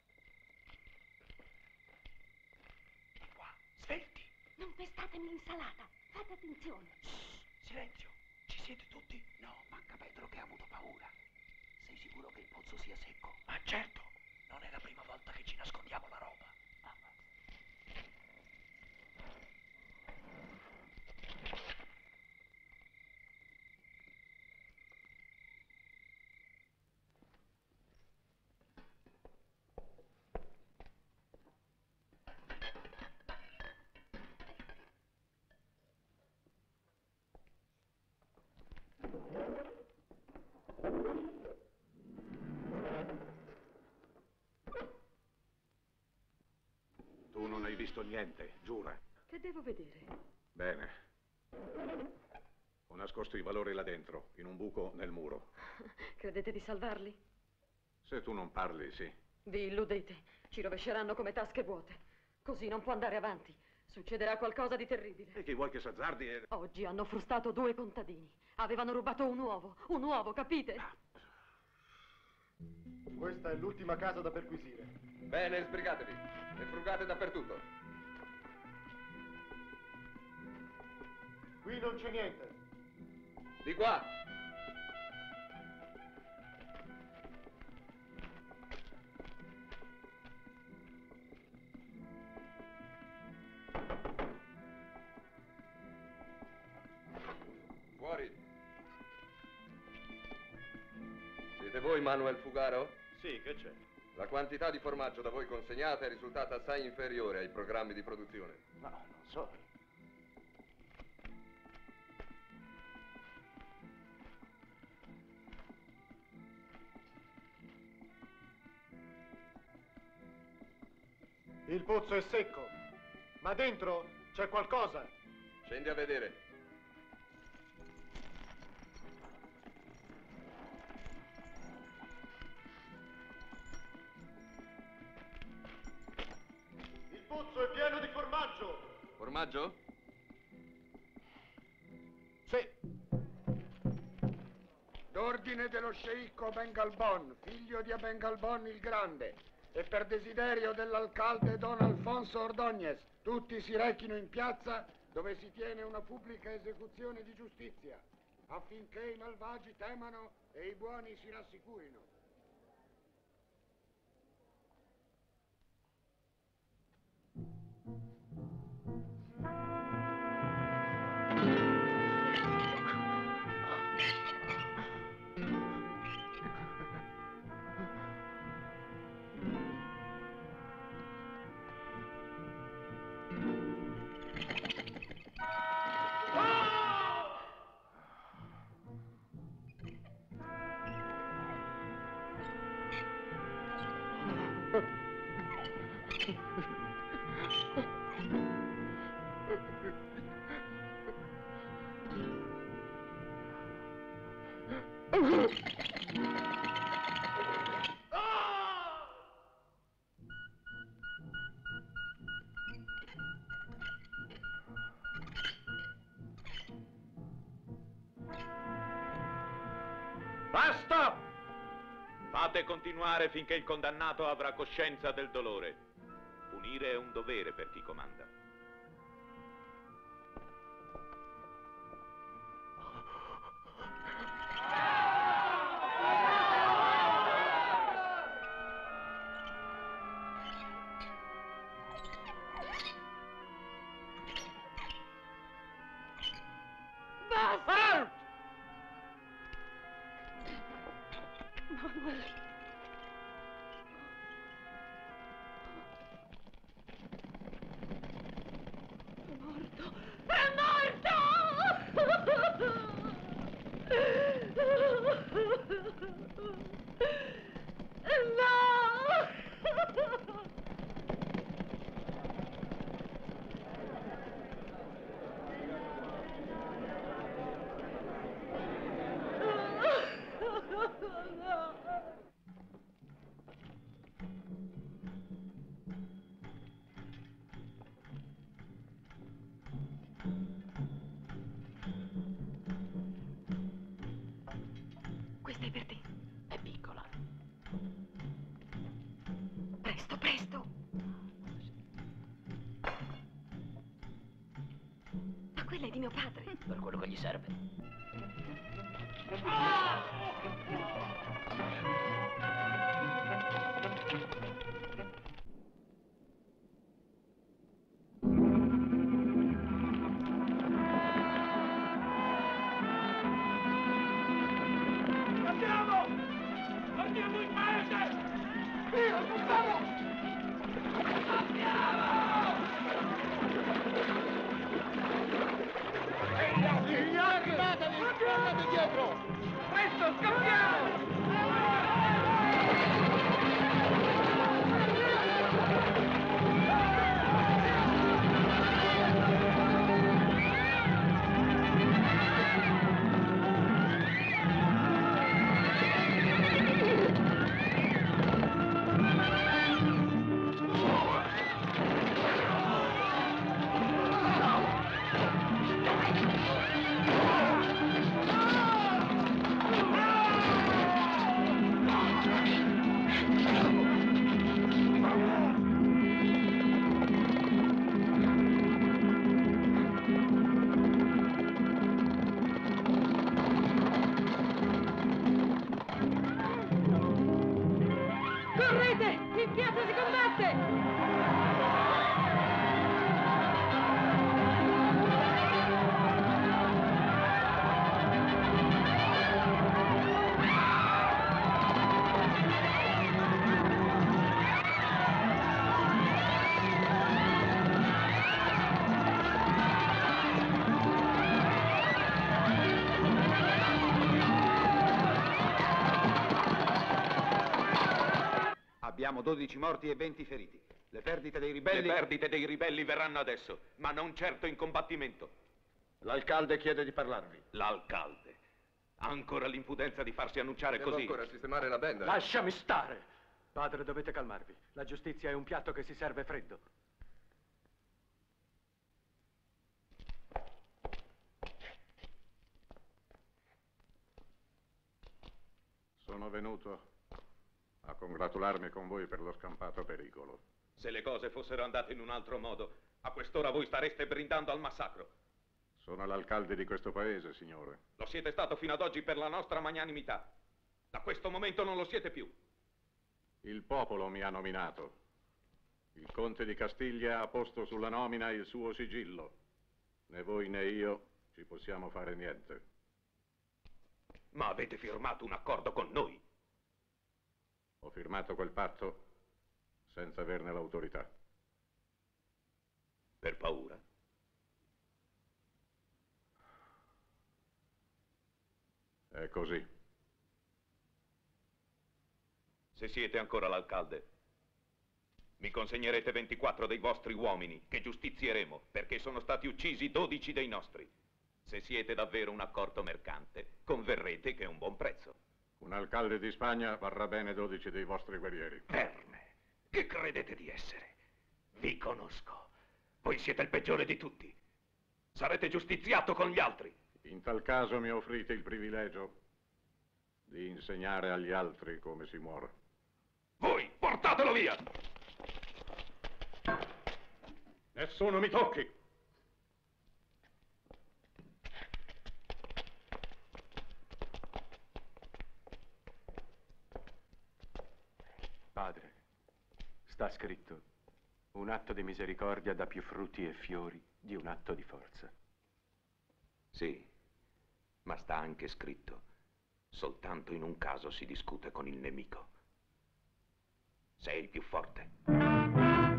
Qua, svelti. Non pestatemi l'insalata. Fate attenzione. Silenzio. Ci siete tutti? No, manca Pedro che ha avuto paura. Sei sicuro che il pozzo sia secco? Ma certo. Non è la prima volta che ci nascondiamo la roba. Tu non hai visto niente, giura. Che devo vedere? Bene. Ho nascosto i valori là dentro, in un buco nel muro. Credete di salvarli? Se tu non parli, sì. Vi illudete. Ci rovesceranno come tasche vuote. Così non può andare avanti. Succederà qualcosa di terribile. E chi vuoi che s'azzardi? Oggi hanno frustato 2 contadini. Avevano rubato un uovo, capite? Questa è l'ultima casa da perquisire. Bene, sbrigatevi e frugate dappertutto. Qui non c'è niente. Di qua! Fuori! Siete voi Manuel Fugaro? Sì, che c'è? La quantità di formaggio da voi consegnata è risultata assai inferiore ai programmi di produzione. No, non so. Il pozzo è secco, ma dentro c'è qualcosa. Scendi a vedere. Il pozzo è pieno di formaggio. Formaggio? Sì. D'ordine dello sceicco Bengalbon, figlio di Bengalbon il Grande, e per desiderio dell'alcalde Don Alfonso Ordóñez, tutti si rechino in piazza dove si tiene una pubblica esecuzione di giustizia, affinché i malvagi temano e i buoni si rassicurino. Basta! Fate continuare finché il condannato avrà coscienza del dolore. Punire è un dovere per chi comanda. Basta! È morto! È morto! No! Questa è per te. È piccola. Presto, presto. Ma quella è di mio padre. Per quello che gli serve. Andiamo! Andiamo in paese! Via, andiamo! Armatevi! Guardate dietro! Presto, scappiamo! Correte! In piazza si combatte! Abbiamo 12 morti e 20 feriti. Le perdite dei ribelli... Le perdite dei ribelli verranno adesso, ma non certo in combattimento. L'alcalde chiede di parlarvi. L'alcalde. Ha ancora l'impudenza di farsi annunciare Devo così. ancora sistemare la benda. Lasciami stare! Padre, dovete calmarvi. La giustizia è un piatto che si serve freddo. Sono venuto a congratularmi con voi per lo scampato pericolo. Se le cose fossero andate in un altro modo, a quest'ora voi stareste brindando al massacro. Sono l'alcalde di questo paese, signore. Lo siete stato fino ad oggi per la nostra magnanimità. Da questo momento non lo siete più. Il popolo mi ha nominato. Il conte di Castiglia ha posto sulla nomina il suo sigillo. Né voi né io ci possiamo fare niente. Ma avete firmato un accordo con noi. Ho firmato quel patto senza averne l'autorità. Per paura? È così. Se siete ancora l'alcalde, mi consegnerete 24 dei vostri uomini, che giustizieremo, perché sono stati uccisi 12 dei nostri. Se siete davvero un accordo mercante, converrete che è un buon prezzo. Un alcalde di Spagna varrà bene 12 dei vostri guerrieri. Verme, che credete di essere? Vi conosco. Voi siete il peggiore di tutti. Sarete giustiziato con gli altri. In tal caso mi offrite il privilegio di insegnare agli altri come si muore. Voi, portatelo via! Nessuno mi tocchi! Padre, sta scritto: un atto di misericordia dà più frutti e fiori di un atto di forza. Sì, ma sta anche scritto: soltanto in un caso si discute con il nemico. Sei il più forte.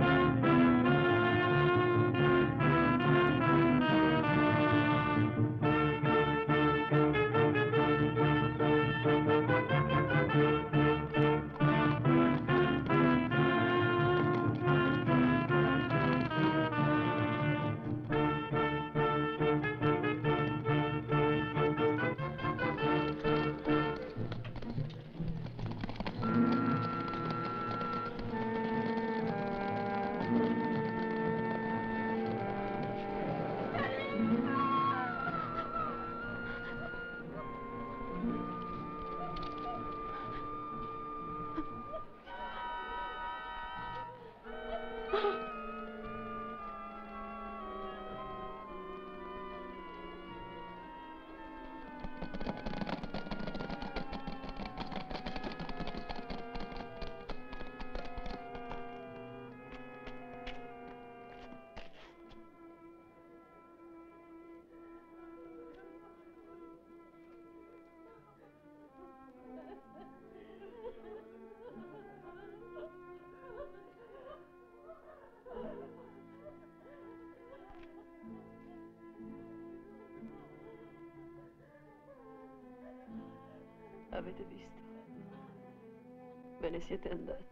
Avete visto? Ve ne siete andato.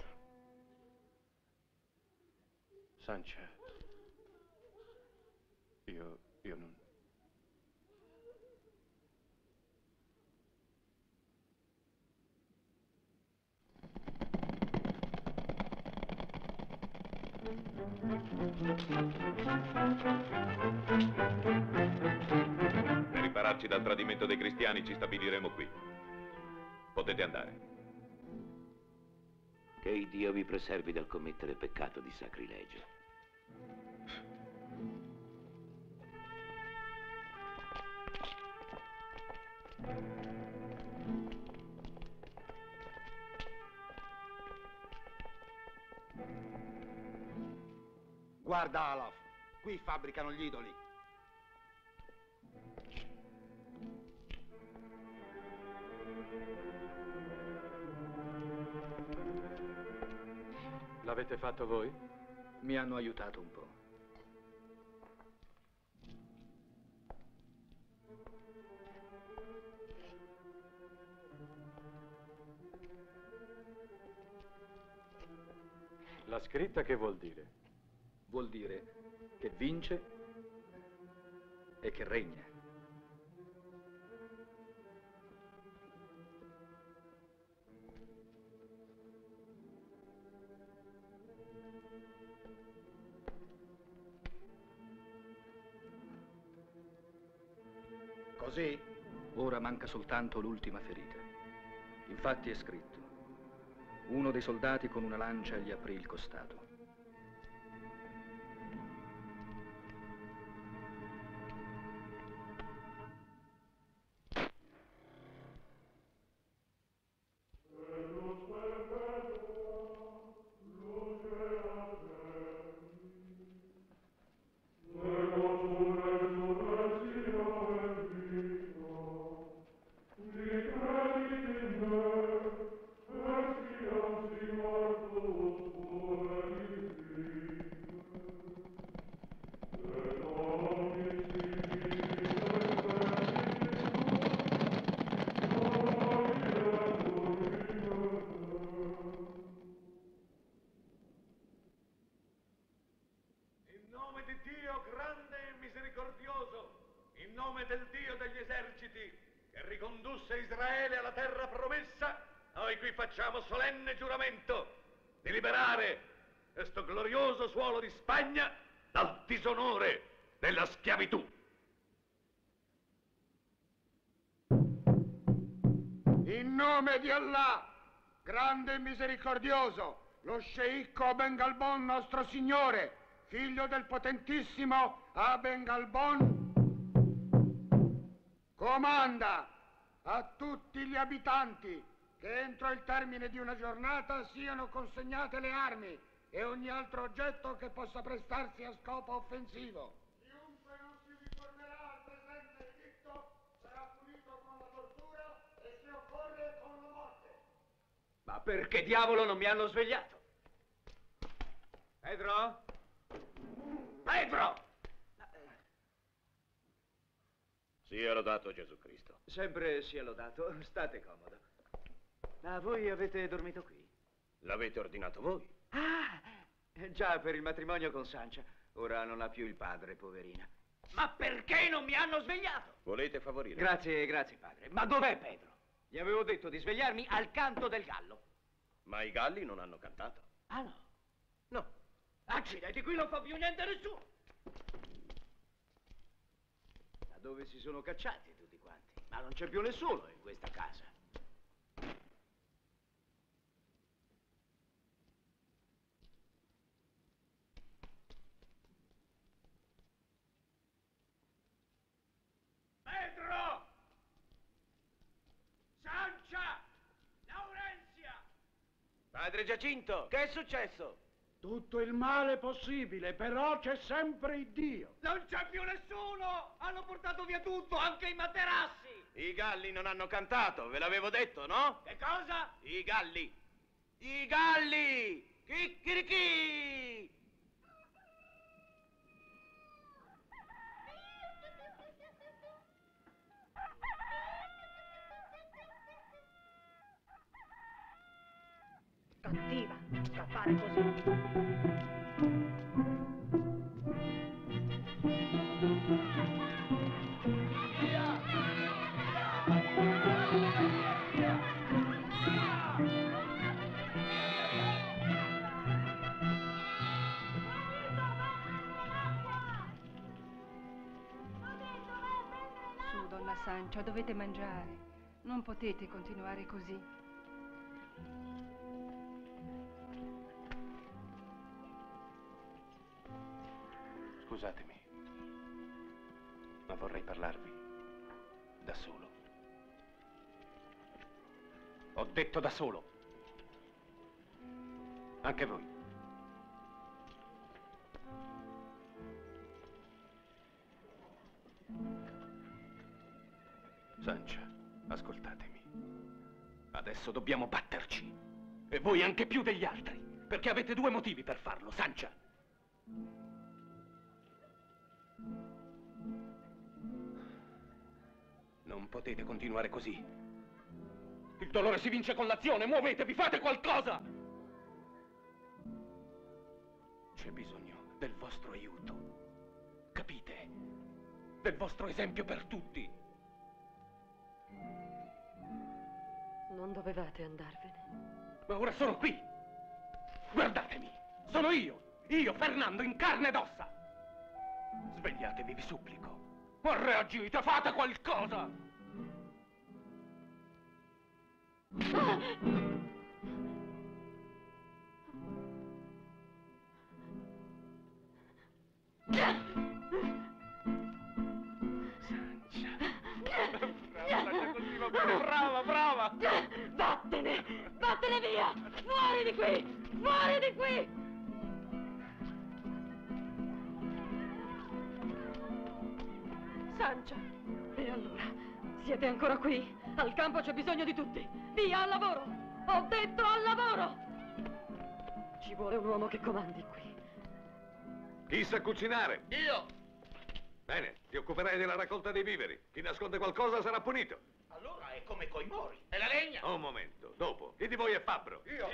Sancha, io non... Per ripararci dal tradimento dei cristiani ci stabiliremo qui. Potete andare. Che il Dio vi preservi dal commettere peccato di sacrilegio. Guarda, Olaf, qui fabbricano gli idoli. L'avete fatto voi? Mi hanno aiutato un po'. La scritta che vuol dire? Vuol dire che vince e che regna. Così? Ora manca soltanto l'ultima ferita. Infatti è scritto: uno dei soldati con una lancia gli aprì il costato. Facciamo solenne giuramento di liberare questo glorioso suolo di Spagna dal disonore della schiavitù. In nome di Allah, grande e misericordioso, lo sceicco Bengalbon nostro signore, figlio del potentissimo Abengalbon, comanda a tutti gli abitanti che entro il termine di una giornata siano consegnate le armi e ogni altro oggetto che possa prestarsi a scopo offensivo. Chiunque non si uniformerà al presente editto sarà punito con la tortura e se occorre con la morte. Ma perché diavolo non mi hanno svegliato? Pedro? Pedro! Sia lodato Gesù Cristo. Sempre sia lodato, state comodo. Ma voi avete dormito qui? L'avete ordinato voi? Ah, già per il matrimonio con Sancia. Ora non ha più il padre, poverina. Ma perché non mi hanno svegliato? Volete favorire? Grazie, grazie padre. Ma dov'è Pedro? Gli avevo detto di svegliarmi al canto del gallo. Ma i galli non hanno cantato. Ah no? No. Accidenti, qui non fa più niente nessuno. Da dove si sono cacciati tutti quanti? Ma non c'è più nessuno in questa casa. Pedro! Sancia! Laurenzia! Padre Giacinto, che è successo? Tutto il male possibile, però c'è sempre il Dio. Non c'è più nessuno! Hanno portato via tutto, anche i materassi! I galli non hanno cantato, ve l'avevo detto, no? Che cosa? I galli! I galli! Chicchirichì! Cattiva, scappare così. Su, donna Sancia, dovete mangiare. Non potete continuare così. Scusatemi, ma vorrei parlarvi da solo. Ho detto da solo. Anche voi. Sancia, ascoltatemi. Adesso dobbiamo batterci. E voi anche più degli altri. Perché avete due motivi per farlo, Sancia. Non potete continuare così. Il dolore si vince con l'azione, muovetevi, fate qualcosa! c'è bisogno del vostro aiuto. Capite? Del vostro esempio per tutti. Non dovevate andarvene. Ma ora sono qui. Guardatemi. Sono io, Fernando, in carne ed ossa. Svegliatevi, vi supplico. O reagite, fate qualcosa. Brava, brava! Vattene! Vattene via! Fuori di qui! Fuori di qui! Sancia! E allora? Siete ancora qui? Al campo c'è bisogno di tutti! Via, al lavoro! Ho detto al lavoro! Ci vuole un uomo che comandi qui. Chi sa cucinare? Io! Bene, ti occuperai della raccolta dei viveri. Chi nasconde qualcosa sarà punito. Allora è come coi mori. E la legna? Un momento, dopo. Chi di voi è fabbro? Io!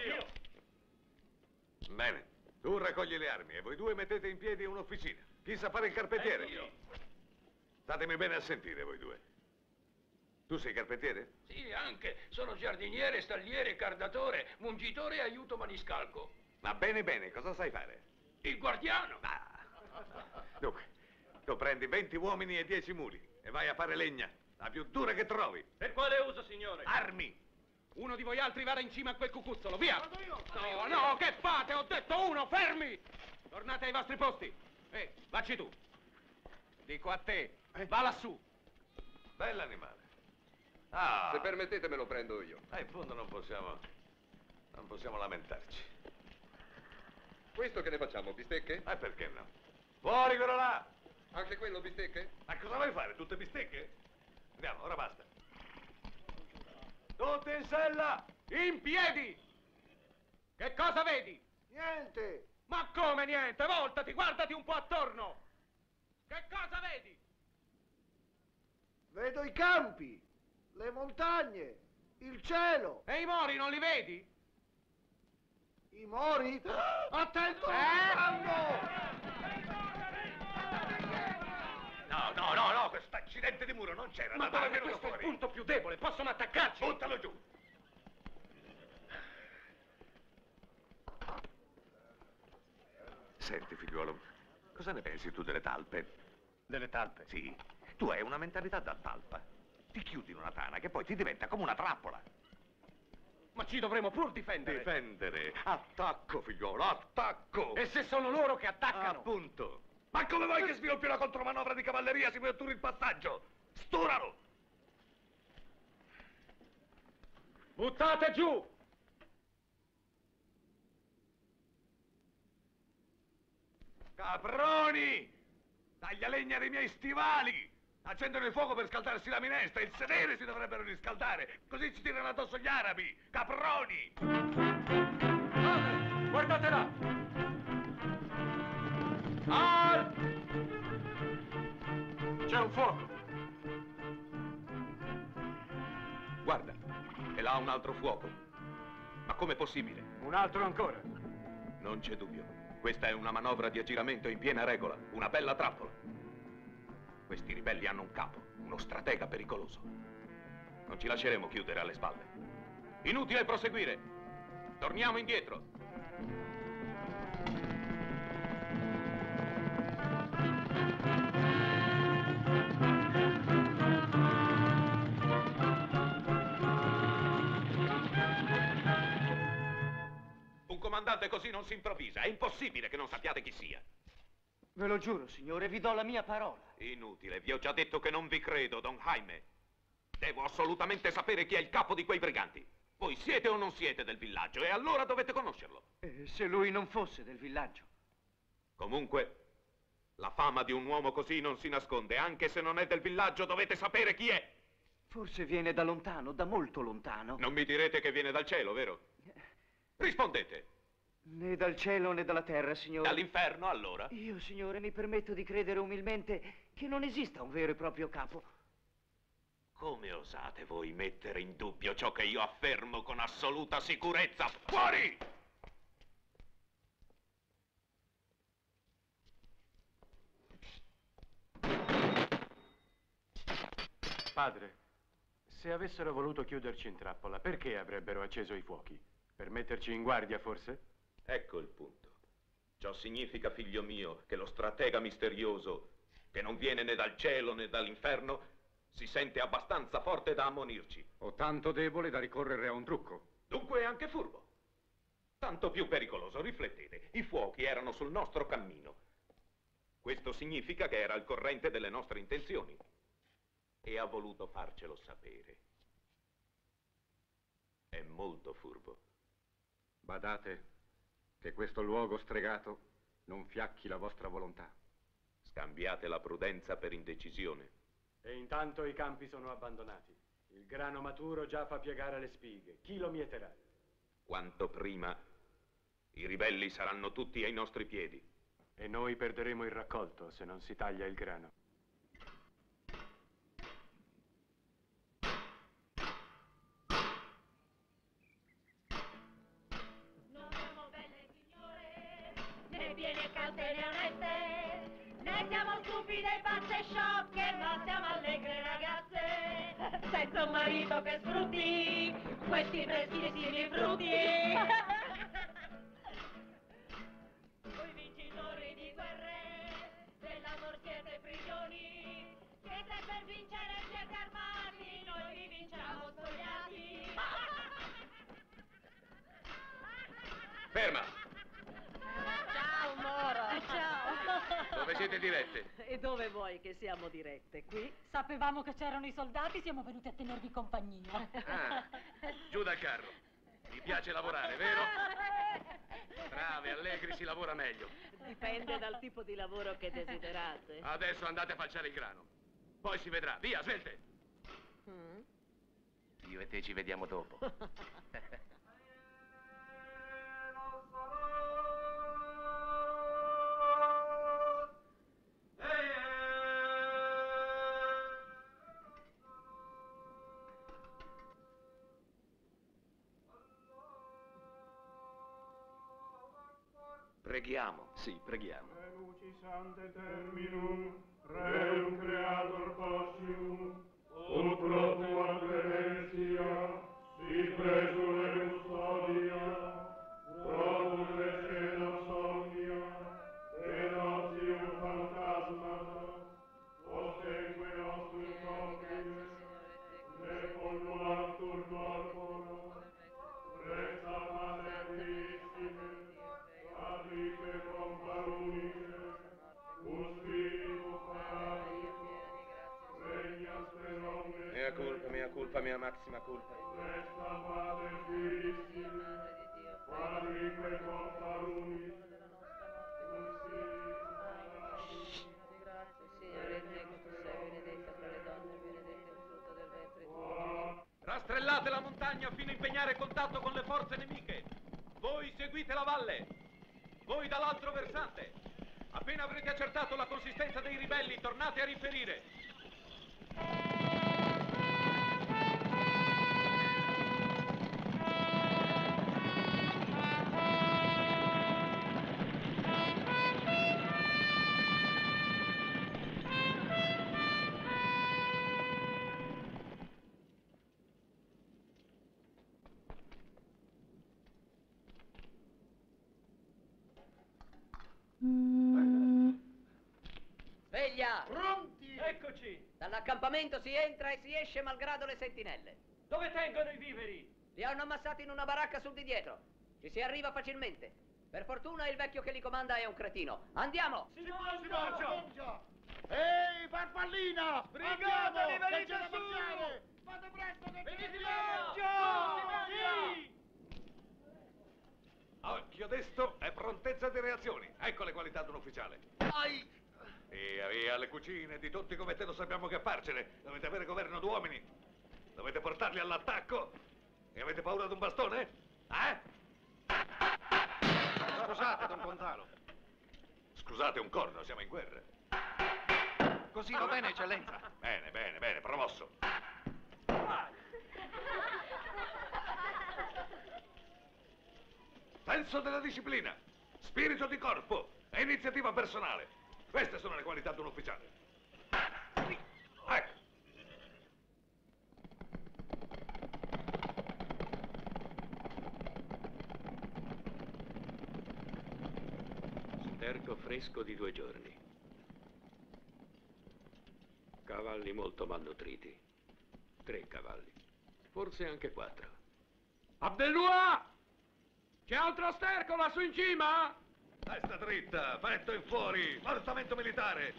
Bene, tu raccogli le armi e voi due mettete in piedi un'officina. Chi sa fare il carpentiere? Io! Statemi bene a sentire, voi due. Tu sei carpentiere? Sì, anche. Sono giardiniere, stalliere, cardatore, mungitore e aiuto maniscalco. Ma bene, bene, cosa sai fare? Il guardiano! Dunque, tu prendi 20 uomini e 10 muli e vai a fare legna, la più dura che trovi. Per quale uso, signore? Armi! Uno di voi altri vada in cima a quel cucuzzolo, via! No, no, che fate? Ho detto uno, fermi! Tornate ai vostri posti. Vacci tu. Dico a te, va lassù. Bell'animale. Ah! Se permettete me lo prendo io. In fondo non possiamo lamentarci. Questo che ne facciamo, bistecche? Perché no? Fuori quello là! Anche quello bistecche? Ma cosa vuoi fare? Tutte bistecche? Andiamo, ora basta. Tutti in sella! In piedi! Che cosa vedi? Niente! Ma come niente? Voltati, guardati un po' attorno! Che cosa vedi? Vedo i campi, le montagne, il cielo. E i mori non li vedi? I mori? Attento! No, questo accidente di muro non c'era. Ma dai, dove venuto questo è il fuori. punto più debole? Possono attaccarci! Buttalo giù! Senti, figliuolo, cosa ne pensi tu delle talpe? Delle talpe? Sì, tu hai una mentalità da talpa. Ti chiudi in una tana che poi ti diventa come una trappola. Ma ci dovremo pur difendere. Difendere? Attacco, figliuolo, attacco! E se sono loro che attaccano? Appunto! Ma come vuoi che sviluppi una contromanovra di cavalleria se vuoi otturare il passaggio? Sturalo! Buttate giù! Caproni! Taglia legna dei miei stivali! Accendono il fuoco per scaldarsi la minestra, il sedere si dovrebbero riscaldare, così ci tirano addosso gli arabi! Caproni! Guardate là! C'è un fuoco! Guarda, e là un altro fuoco. Ma com'è possibile? Un altro ancora! Non c'è dubbio. Questa è una manovra di aggiramento in piena regola, una bella trappola. Questi ribelli hanno un capo, uno stratega pericoloso. Non ci lasceremo chiudere alle spalle. Inutile proseguire. Torniamo indietro. Un comandante così non si improvvisa. È impossibile che non sappiate chi sia. Ve lo giuro, signore, vi do la mia parola. Inutile, vi ho già detto che non vi credo, Don Jaime. Devo assolutamente sapere chi è il capo di quei briganti. Voi siete o non siete del villaggio e allora dovete conoscerlo. Se lui non fosse del villaggio? Comunque, la fama di un uomo così non si nasconde. Anche se non è del villaggio, dovete sapere chi è. Forse viene da lontano, da molto lontano. Non mi direte che viene dal cielo, vero? Rispondete. Né dal cielo né dalla terra, signore. Dall'inferno, allora? Io, signore, mi permetto di credere umilmente che non esista un vero e proprio capo. Come osate voi mettere in dubbio ciò che io affermo con assoluta sicurezza? Fuori! Padre, se avessero voluto chiuderci in trappola, perché avrebbero acceso i fuochi? Per metterci in guardia, forse? Ecco il punto. Ciò significa, figlio mio, che lo stratega misterioso, che non viene né dal cielo né dall'inferno, si sente abbastanza forte da ammonirci. O tanto debole da ricorrere a un trucco. Dunque è anche furbo. Tanto più pericoloso, riflettete. I fuochi erano sul nostro cammino. Questo significa che era al corrente delle nostre intenzioni. E ha voluto farcelo sapere. È molto furbo. Badate che questo luogo stregato non fiacchi la vostra volontà. Scambiate la prudenza per indecisione. E intanto i campi sono abbandonati. Il grano maturo già fa piegare le spighe. Chi lo mieterà? Quanto prima, i ribelli saranno tutti ai nostri piedi. E noi perderemo il raccolto se non si taglia il grano. Ne viene caute né oneste, ne siamo stupide, pazze e sciocche, ma siamo allegre ragazze, senza un marito che sfrutti questi freschissimi frutti. Voi vincitori di guerre, dell'amor siete prigioni, che se per vincere siete armati, noi vi vinciamo spogliati. Ferma! Ciao Moro. Ciao. Dove siete dirette? E dove vuoi che siamo dirette? Qui? Sapevamo che c'erano i soldati, siamo venuti a tenervi compagnia. Ah, giù dal carro. Vi piace lavorare, vero? Bravi, allegri, si lavora meglio. Dipende dal tipo di lavoro che desiderate. Adesso andate a falciare il grano. Poi si vedrà. Via, svelte! Io e te ci vediamo dopo. Preghiamo. Sì, preghiamo. Luci sante terminum, reum creator possium, ut pro tua clemencia, si presule custodia, produce cena somnia, et otium phantasmata, posteque nostrum copine, ne polluantur corpora, presta mater Christine, Padrice comparunice, un spiritu paradiso, regnas per omnes. Mea culpa, mea maxima culpa. Presta Pater Christine, Padrice comparunice, un spiritu paradiso. Signore, te che tu sei benedetta fra le donne, benedetto il frutto del ventre tuo. Rastrellate la montagna fino a impegnare contatto con le forze nemiche. Voi seguite la valle. Voi dall'altro versante. Appena avrete accertato la consistenza dei ribelli, tornate a riferire. Sveglia! Pronti? Eccoci! Dall'accampamento si entra e si esce malgrado le sentinelle. Dove tengono i viveri? Li hanno ammassati in una baracca sul di dietro. Ci si arriva facilmente. Per fortuna il vecchio che li comanda è un cretino. Andiamo! Si marcia! Ehi, farfallina! Brigateli, Andiamo, venite che c'è da su! mangiare! Fate presto, che Venite c'è in da Sì! Occhio desto e prontezza di reazioni. Ecco le qualità di un ufficiale. Ai! Via, alle cucine, di tutti come te lo sappiamo che farcene. Dovete avere governo d'uomini. Dovete portarli all'attacco. E avete paura di un bastone? Scusate, Don Gonzalo. Scusate un corno, siamo in guerra. Così va bene, eccellenza. Bene, promosso. Senso della disciplina, spirito di corpo e iniziativa personale. Queste sono le qualità di un ufficiale. Ecco. Sterco fresco di 2 giorni. Cavalli molto malnutriti. 3 cavalli. Forse anche 4. Abdellua! C'è altro sterco lassù in cima? Testa dritta, petto in fuori, portamento militare.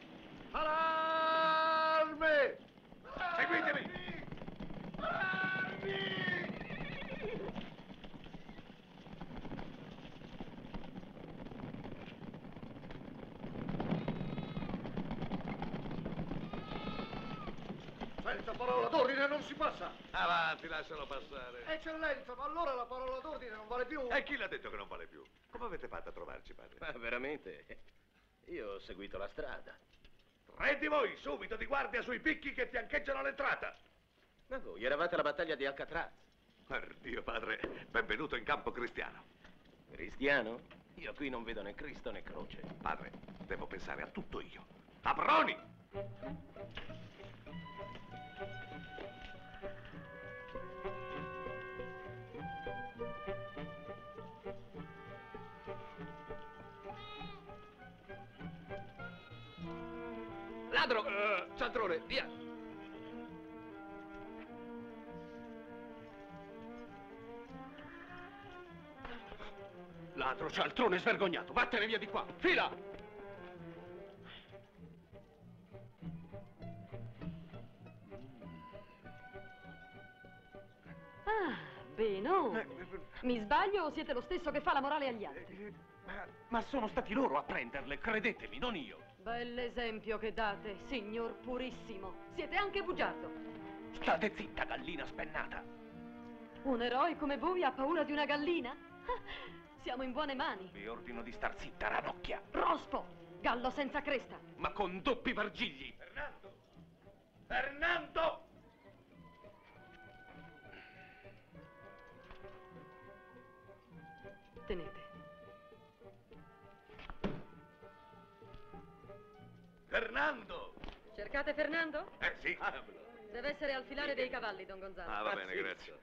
Allarme! Seguitemi! Senza parola d'ordine non si passa. Avanti, lascialo passare. Eccellenza, ma allora la parola d'ordine non vale più. E chi l'ha detto che non vale più? Come avete fatto a trovarci, padre? Ma veramente? Io ho seguito la strada. 3 di voi, subito di guardia sui picchi che fiancheggiano l'entrata. Ma voi eravate alla battaglia di Alcatraz. Dio padre, benvenuto in campo cristiano. Cristiano? Io qui non vedo né Cristo né croce. Padre, devo pensare a tutto io. Abroni! Ladro! Cialtrone, via! Ladro, cialtrone svergognato! Vattene via di qua! Fila! Ah, bene. Mi sbaglio o siete lo stesso che fa la morale agli altri? Ma sono stati loro a prenderle, credetemi, non io. Bell'esempio che date, signor purissimo. Siete anche bugiardo. State zitta, gallina spennata. Un eroe come voi ha paura di una gallina? Ah, siamo in buone mani. Vi ordino di star zitta, ranocchia. Rospo, gallo senza cresta. Ma con doppi vargigli. Fernando! Fernando! Tenete. Fernando! Cercate Fernando? Sì. Deve essere al filare dei cavalli, Don Gonzalo. Ah, va bene, grazie.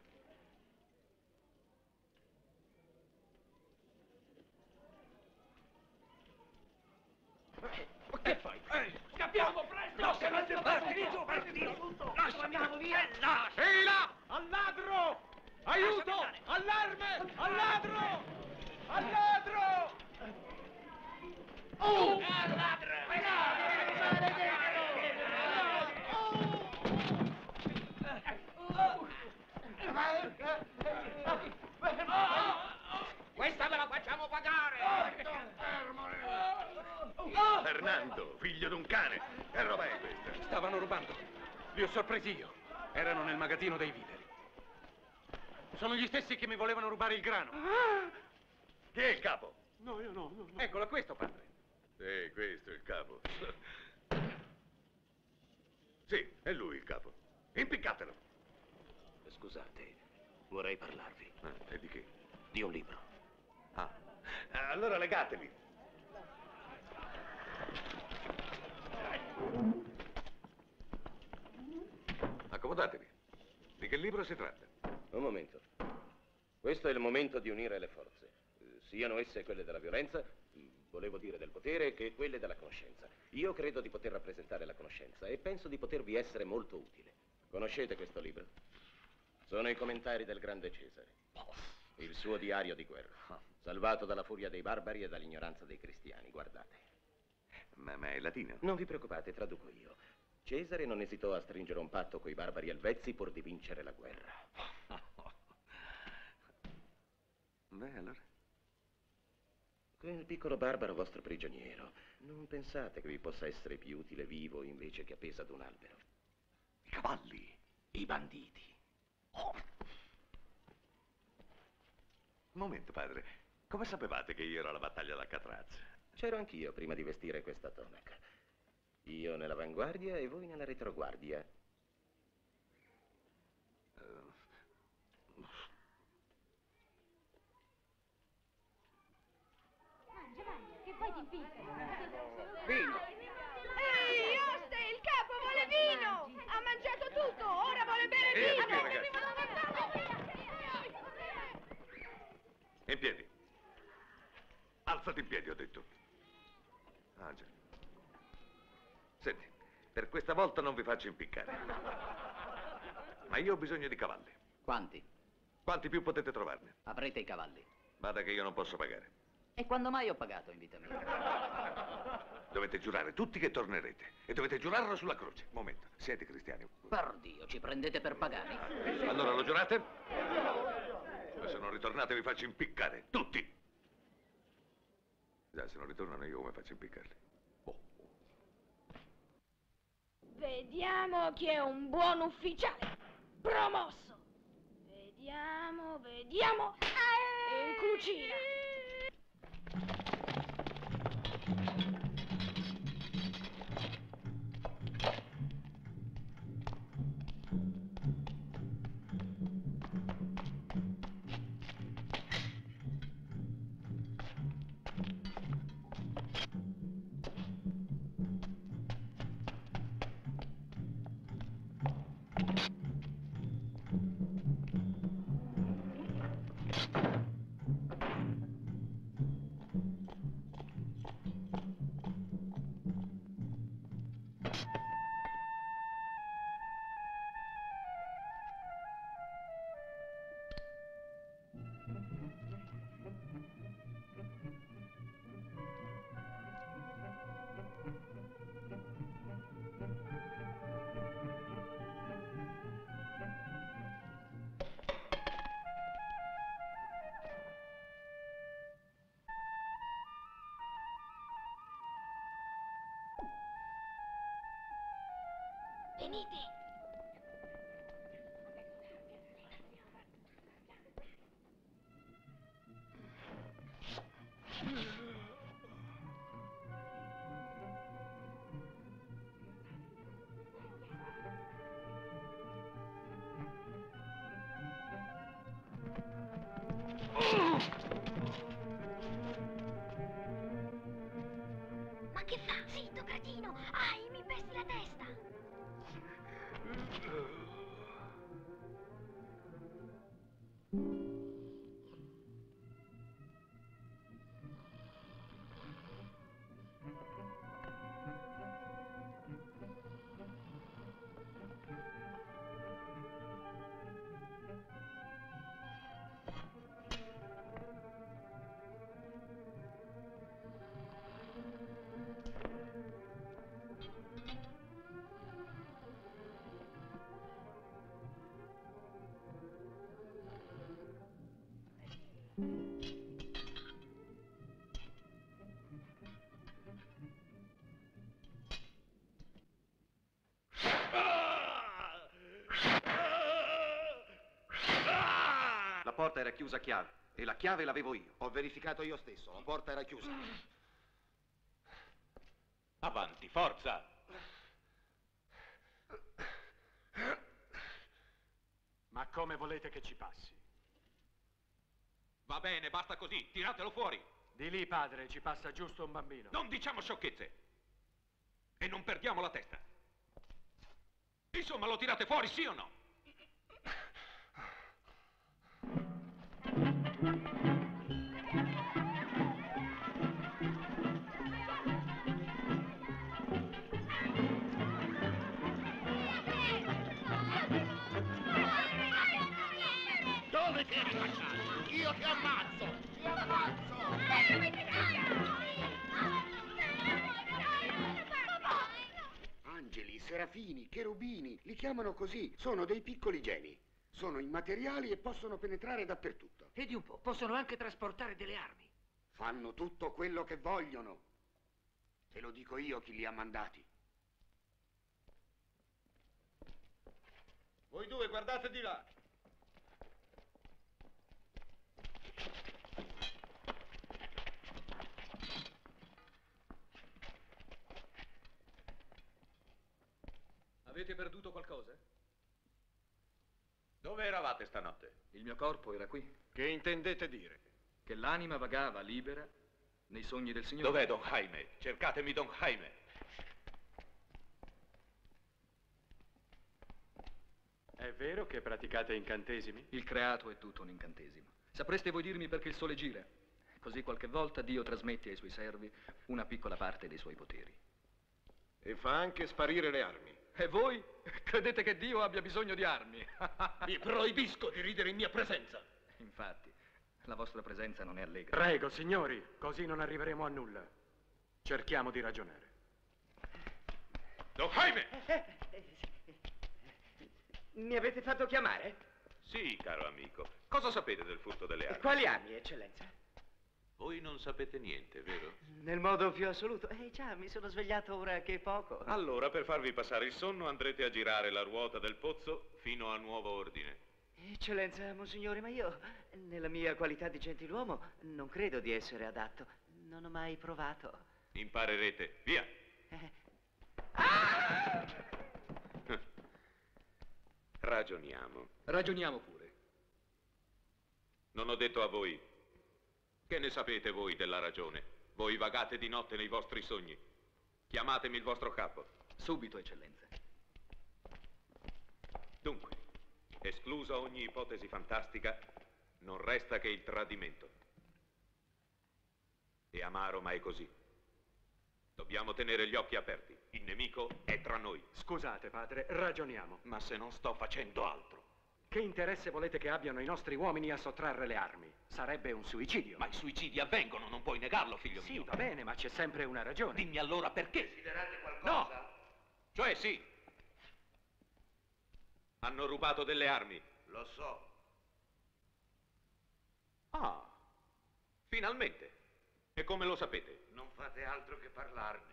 Ma che fai? Scappiamo, presto! No, se non ti prendi tutto! Andiamo via! Ehi là! Al ladro! Aiuto! Allarme! Al ladro! Al ladro! Oh! Al ladro! Questa ve la facciamo pagare! Fernando, figlio d'un cane. Che roba è questa? Stavano rubando. Li ho sorpresi io. Erano nel magazzino dei viveri. Sono gli stessi che mi volevano rubare il grano. Chi è il capo? No, io no. Eccolo, questo, padre. Sì, questo è il capo. Sì, è lui il capo. Impiccatelo. Scusate, vorrei parlarvi. E di che? Di un libro. Allora legatevi. Accomodatevi. Di che libro si tratta? Un momento. Questo è il momento di unire le forze. Siano esse quelle della violenza, volevo dire del potere, che quelle della conoscenza. Io credo di poter rappresentare la conoscenza e penso di potervi essere molto utile. Conoscete questo libro? Sono i commentari del grande Cesare. Il suo diario di guerra. Salvato dalla furia dei barbari e dall'ignoranza dei cristiani, guardate. Ma è latino? Non vi preoccupate, traduco io. Cesare non esitò a stringere un patto coi barbari elvezi pur di vincere la guerra. Beh, allora? Quel piccolo barbaro vostro prigioniero, non pensate che vi possa essere più utile vivo invece che appeso ad un albero? I cavalli. I banditi. Un momento, padre. Come sapevate che io ero alla battaglia d'Alcatraz? C'ero anch'io prima di vestire questa tonaca. Io nell'avanguardia e voi nella retroguardia. Mangia, che poi ti impicca. Vino! Ehi, oste, il capo vuole vino! Ha mangiato tutto, ora vuole bere vino! In piedi. Alzati in piedi, ho detto. Angeli. Senti, per questa volta non vi faccio impiccare. Ma io ho bisogno di cavalli. Quanti? Quanti più potete trovarne? Avrete i cavalli. Bada che io non posso pagare. E quando mai ho pagato in vita mia? Dovete giurare tutti che tornerete. E dovete giurarlo sulla croce. Momento, siete cristiani? Per Dio, ci prendete per pagani? Allora lo giurate? Ma se non ritornate vi faccio impiccare, tutti! Già, se non ritornano io come faccio impiccare? Vediamo chi è un buon ufficiale. Promosso. Vediamo. In cucina. Venite. Ma che fa? Zitto, cretino! Ai, mi pesti la testa! La porta era chiusa a chiave e la chiave l'avevo io. Ho verificato io stesso, la porta era chiusa. Avanti, forza! Ma come volete che ci passi? Va bene, basta così, tiratelo fuori. Di lì, padre, ci passa giusto un bambino. Non diciamo sciocchezze. E non perdiamo la testa. Insomma, lo tirate fuori, sì o no? Dove ti eri lasciato? Io ti ammazzo! Ti ammazzo! Angeli, serafini, cherubini, li chiamano così. Sono dei piccoli geni. Sono immateriali e possono penetrare dappertutto. Vedi un po', possono anche trasportare delle armi. Fanno tutto quello che vogliono. Te lo dico io chi li ha mandati. Voi due guardate di là. Avete perduto qualcosa? Dove eravate stanotte? Il mio corpo era qui. Che intendete dire? Che l'anima vagava libera nei sogni del Signore. Dov'è Don Jaime? Cercatemi Don Jaime. È vero che praticate incantesimi? Il creato è tutto un incantesimo. Sapreste voi dirmi perché il sole gira? Così qualche volta Dio trasmette ai suoi servi una piccola parte dei suoi poteri. E fa anche sparire le armi. E voi? Credete che Dio abbia bisogno di armi? Vi proibisco di ridere in mia presenza. Infatti, la vostra presenza non è allegra. Prego, signori, così non arriveremo a nulla. Cerchiamo di ragionare. Don Jaime! Mi avete fatto chiamare? Sì, caro amico. Cosa sapete del furto delle armi? Quali armi, eccellenza? Voi non sapete niente, vero? Nel modo più assoluto. Già, mi sono svegliato ora che poco. Allora, per farvi passare il sonno, andrete a girare la ruota del pozzo fino a nuovo ordine. Eccellenza, monsignore, ma io, nella mia qualità di gentiluomo, non credo di essere adatto. Non ho mai provato. Imparerete. Via! Ragioniamo. Ragioniamo pure. Non ho detto a voi. Che ne sapete voi della ragione? Voi vagate di notte nei vostri sogni. Chiamatemi il vostro capo. Subito, eccellenza. Dunque, esclusa ogni ipotesi fantastica, non resta che il tradimento. È amaro, ma è così. Dobbiamo tenere gli occhi aperti. Il nemico è tra noi. Scusate, padre, ragioniamo. Ma se non sto facendo altro. Che interesse volete che abbiano i nostri uomini a sottrarre le armi? Sarebbe un suicidio. Ma i suicidi avvengono, non puoi negarlo, figlio mio. Sì, va bene, ma c'è sempre una ragione. Dimmi allora perché. Desiderate qualcosa? No! Cioè sì. Hanno rubato delle armi. Lo so. Ah, finalmente. E come lo sapete? Non fate altro che parlarne.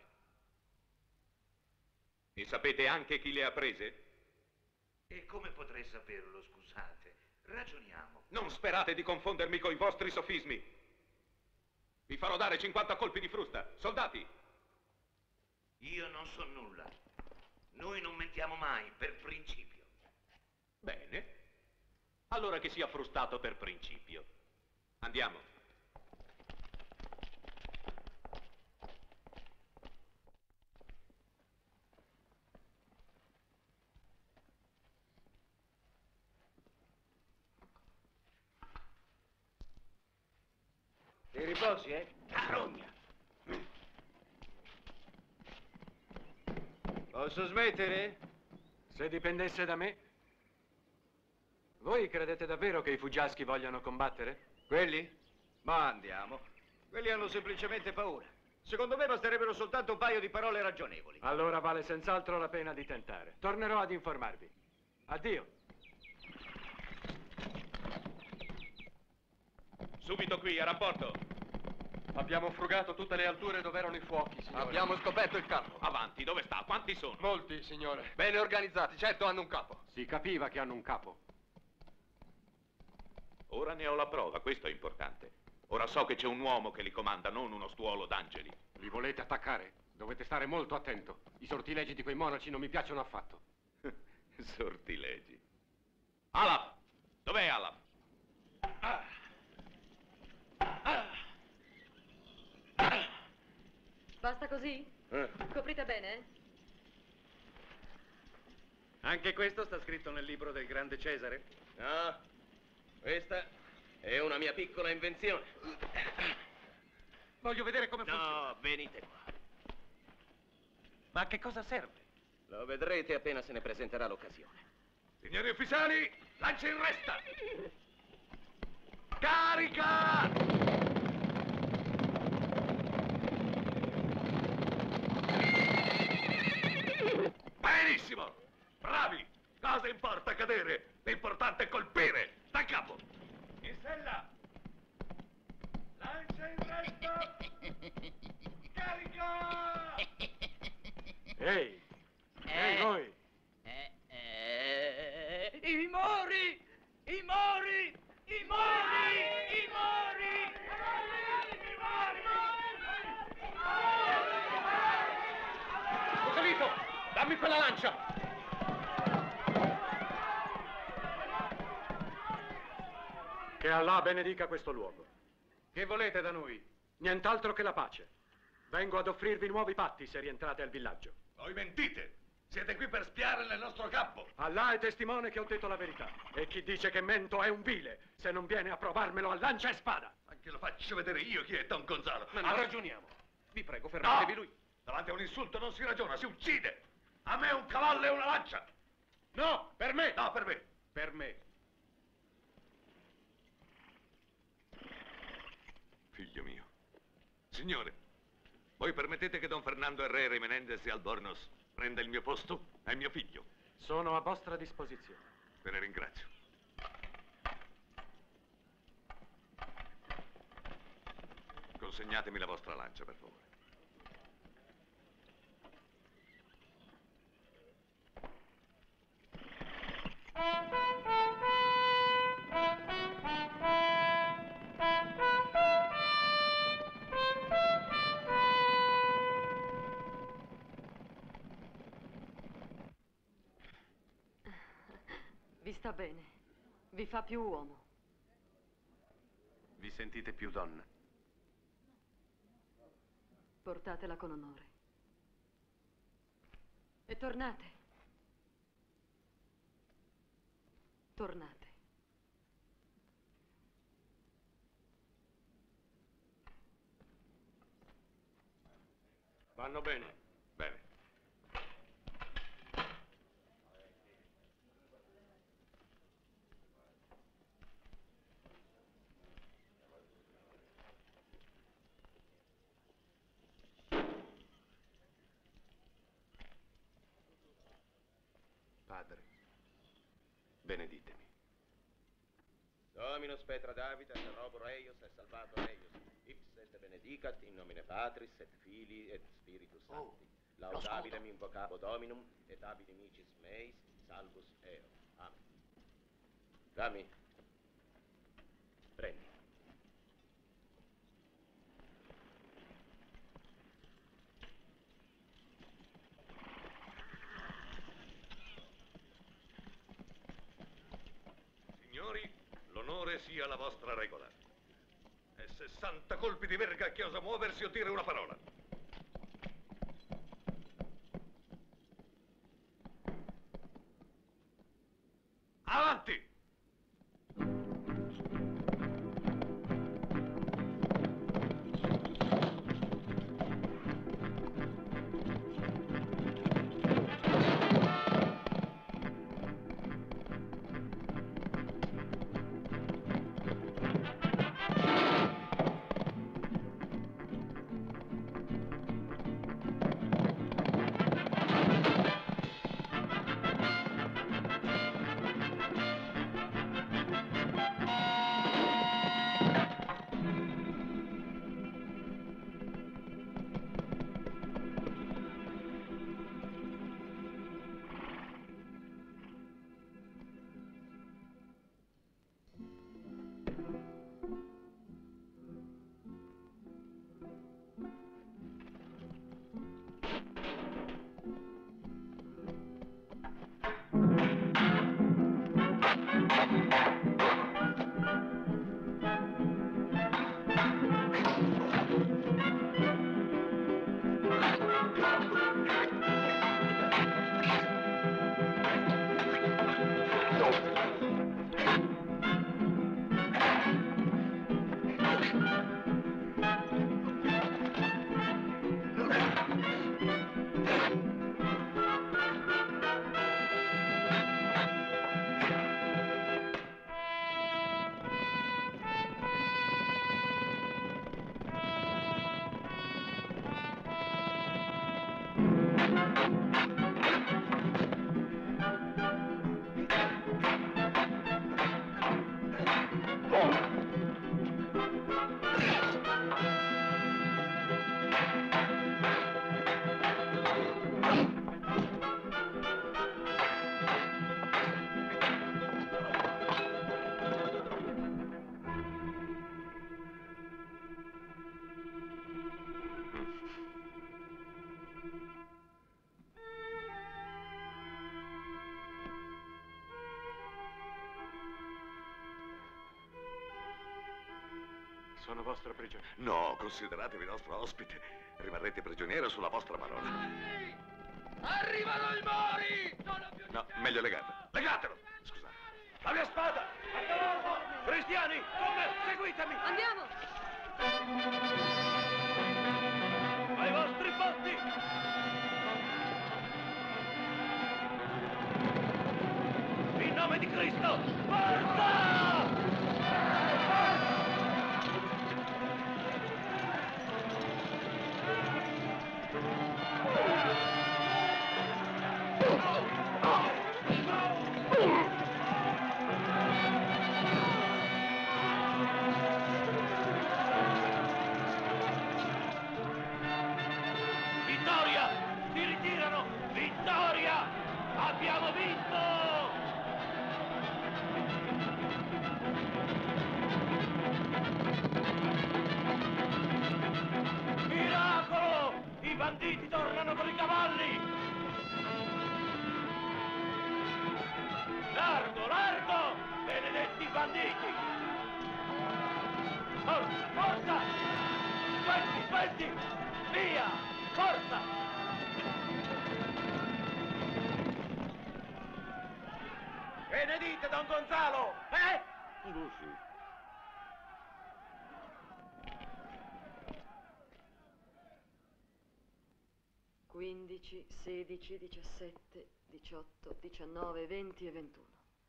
E sapete anche chi le ha prese? E come potrei saperlo, scusate? Ragioniamo. Non sperate di confondermi coi vostri sofismi. Vi farò dare 50 colpi di frusta. Soldati! Io non so nulla. Noi non mentiamo mai, per principio. Bene. Allora che sia frustato per principio. Andiamo. Ti riposi, Carogna! Posso smettere? Se dipendesse da me. Voi credete davvero che i fuggiaschi vogliano combattere? Quelli? Ma andiamo. Quelli hanno semplicemente paura. Secondo me basterebbero soltanto un paio di parole ragionevoli. Allora vale senz'altro la pena di tentare. Tornerò ad informarvi. Addio. Subito qui, a rapporto. Abbiamo frugato tutte le alture dove erano i fuochi, signore. Abbiamo scoperto il capo. Avanti, dove sta? Quanti sono? Molti, signore. Bene organizzati, certo hanno un capo. Si capiva che hanno un capo. Ora ne ho la prova, questo è importante. Ora so che c'è un uomo che li comanda, non uno stuolo d'angeli. Li volete attaccare? Dovete stare molto attento. I sortilegi di quei monaci non mi piacciono affatto. Sortilegi. Alaf! Dov'è Alaf? Basta così? Coprite bene? Anche questo sta scritto nel libro del grande Cesare? No, questa è una mia piccola invenzione. Voglio vedere come funziona. No, venite qua. Ma a che cosa serve? Lo vedrete appena se ne presenterà l'occasione. Signori ufficiali, lancia in resta! Carica! Benissimo! Bravi! Cosa importa cadere? L'importante è colpire! Da capo! In sella! Lancia in resta! Carica! Ehi! Ehi, voi! I mori! I mori! I mori! I mori! Cosolito, dammi quella lancia! Che Allah benedica questo luogo. Che volete da noi? Nient'altro che la pace. Vengo ad offrirvi nuovi patti se rientrate al villaggio. Voi mentite! Siete qui per spiare nel nostro campo. Allah è testimone che ho detto la verità. E chi dice che mento è un vile. Se non viene a provarmelo a lancia e spada. Anche lo faccio vedere io chi è Don Gonzalo. Ma ragioniamo. Vi prego, fermatevi lui. Davanti a un insulto non si ragiona, si uccide. A me un cavallo e una lancia. No, per me. No, per me. Per me. Figlio mio. Signore, voi permettete che Don Fernando Herrera y Menendez e Albornoz prenda il mio posto e mio figlio? Sono a vostra disposizione. Ve ne ringrazio. Consegnatemi la vostra lancia, per favore. Vi sta bene. Vi fa più uomo. Vi sentite più donna? Portatela con onore. E tornate. Tornate. Vanno bene. Bene. Padre, beneditemi. Dominus Petra Davida, et robur eius, et salvator eius. Ipse et benedicat in nomine Patris, et Filii, et Spiritus Sancti. Laudabilem invocabo Dominum, et abili micis meis, salvus eo. Amen. Dammi. Prendi. Signori, l'onore sia la vostra regola. E 60 colpi di verga a chi osa muoversi o dire una parola. Avanti! Sono vostro prigioniero. No, consideratevi nostro ospite. Rimarrete prigioniero sulla vostra parola. Arrivano i mori! No, meglio legarlo. Legatelo! Scusate. La mia spada! A cavallo! Cristiani, con me, seguitemi! Andiamo! Ai vostri posti! In nome di Cristo, forza! Vittoria! Si ritirano! Vittoria! Abbiamo vinto! Miracolo! I banditi tornano con i cavalli! Largo, largo! Benedetti banditi! Forza, forza! Svelti, svelti! Via! Forza! Benedite, Don Gonzalo! Lucy. 15, 16, 17, 18, 19, 20 e 21.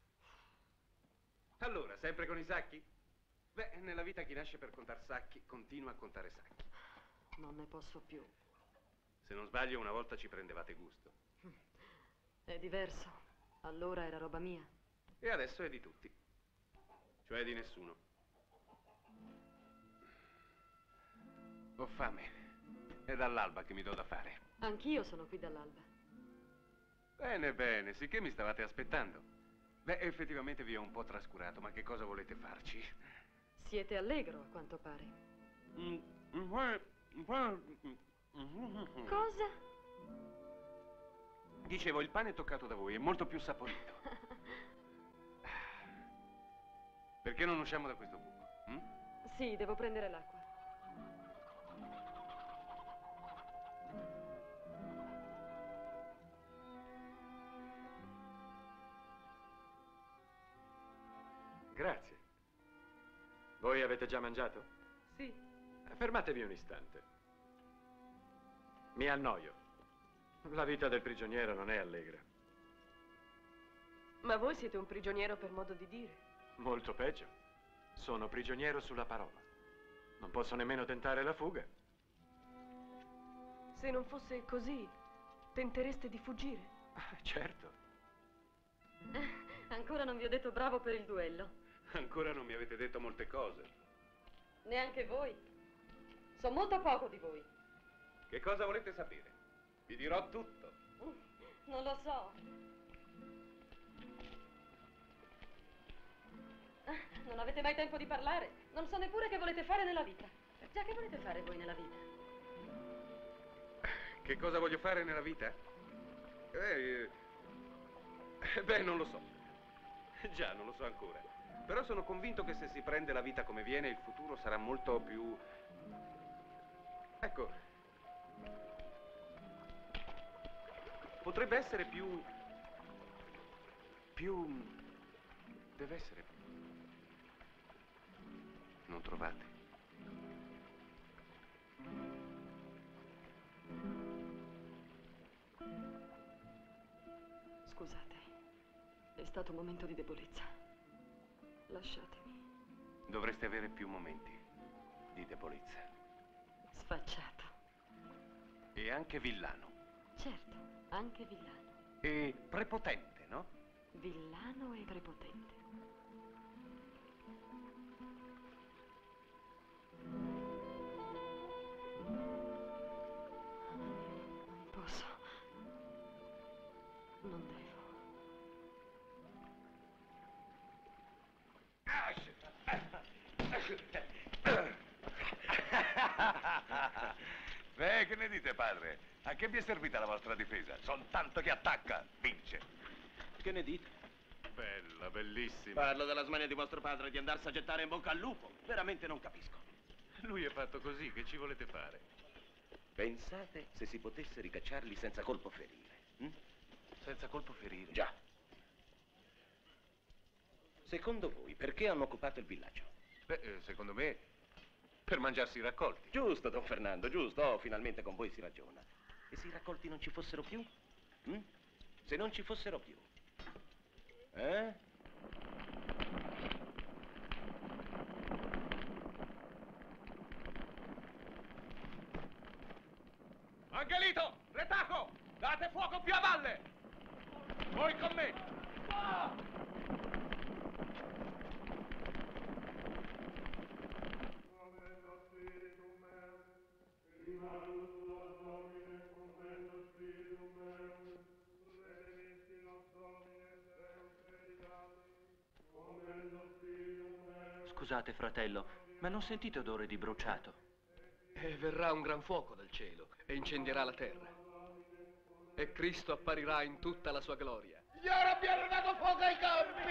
Allora, sempre con i sacchi? Beh, nella vita chi nasce per contar sacchi continua a contare sacchi. Non ne posso più. Se non sbaglio, una volta ci prendevate gusto. È diverso. Allora era roba mia. E adesso è di tutti. Cioè di nessuno. Ho fame. È dall'alba che mi do da fare. Anch'io sono qui dall'alba. Bene, bene, sicché mi stavate aspettando. Beh, effettivamente vi ho un po' trascurato, ma che cosa volete farci? Siete allegro, a quanto pare. Cosa? Dicevo, il pane toccato da voi è molto più saporito. Perché non usciamo da questo buco? Sì, devo prendere l'acqua. Grazie. Voi avete già mangiato? Sì. Fermatevi un istante. Mi annoio. La vita del prigioniero non è allegra. Ma voi siete un prigioniero per modo di dire. Molto peggio. Sono prigioniero sulla parola. Non posso nemmeno tentare la fuga. Se non fosse così, tentereste di fuggire? Certo. Ancora non vi ho detto bravo per il duello. Ancora non mi avete detto molte cose. Neanche voi. So molto poco di voi. Che cosa volete sapere? Vi dirò tutto. Non lo so. Non avete mai tempo di parlare. Non so neppure che volete fare nella vita. Già, che volete fare voi nella vita? Che cosa voglio fare nella vita? Beh, non lo so. Già, non lo so ancora. Però sono convinto che se si prende la vita come viene, il futuro sarà molto più... Ecco, potrebbe essere più... Deve essere... Non trovate? Scusate, è stato un momento di debolezza. Lasciatemi. Dovreste avere più momenti di debolezza. Sfacciato. E anche villano. Certo, anche villano. E prepotente, no? Villano e prepotente. Non posso. Non devo. Beh, che ne dite, padre? A che vi è servita la vostra difesa? Soltanto chi attacca vince. Che ne dite? Bella, bellissima. Parlo della smania di vostro padre di andarsi a gettare in bocca al lupo. Veramente non capisco. Lui è fatto così, che ci volete fare? Pensate se si potesse ricacciarli senza colpo ferire. Senza colpo ferire. Già. Secondo voi, perché hanno occupato il villaggio? Beh, secondo me, per mangiarsi i raccolti. Giusto, Don Fernando, giusto. Oh, finalmente con voi si ragiona. E se i raccolti non ci fossero più? Se non ci fossero più? Angelito, Retaco, date fuoco più a valle! Voi con me! Scusate, fratello, ma non sentite odore di bruciato? E verrà un gran fuoco dal cielo e incendierà la terra. E Cristo apparirà in tutta la sua gloria. Gli arabi hanno dato fuoco ai campi!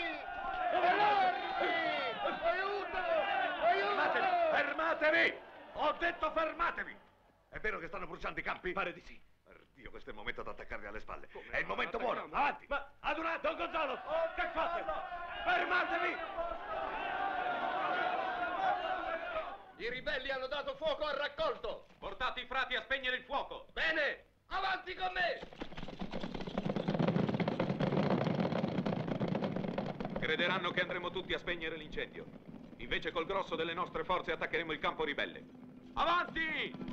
Aiuto! Aiuto! Fermatevi! Ho detto fermatevi! È vero che stanno bruciando i campi? Pare di sì. Dio, questo è il momento di attaccarli alle spalle. È il momento buono. Avanti! Ma adunate! Don Gonzalo! Che fate? Fermatevi! I ribelli hanno dato fuoco al raccolto! Portate i frati a spegnere il fuoco! Bene! Avanti con me! Crederanno che andremo tutti a spegnere l'incendio. Invece col grosso delle nostre forze attaccheremo il campo ribelle. Avanti!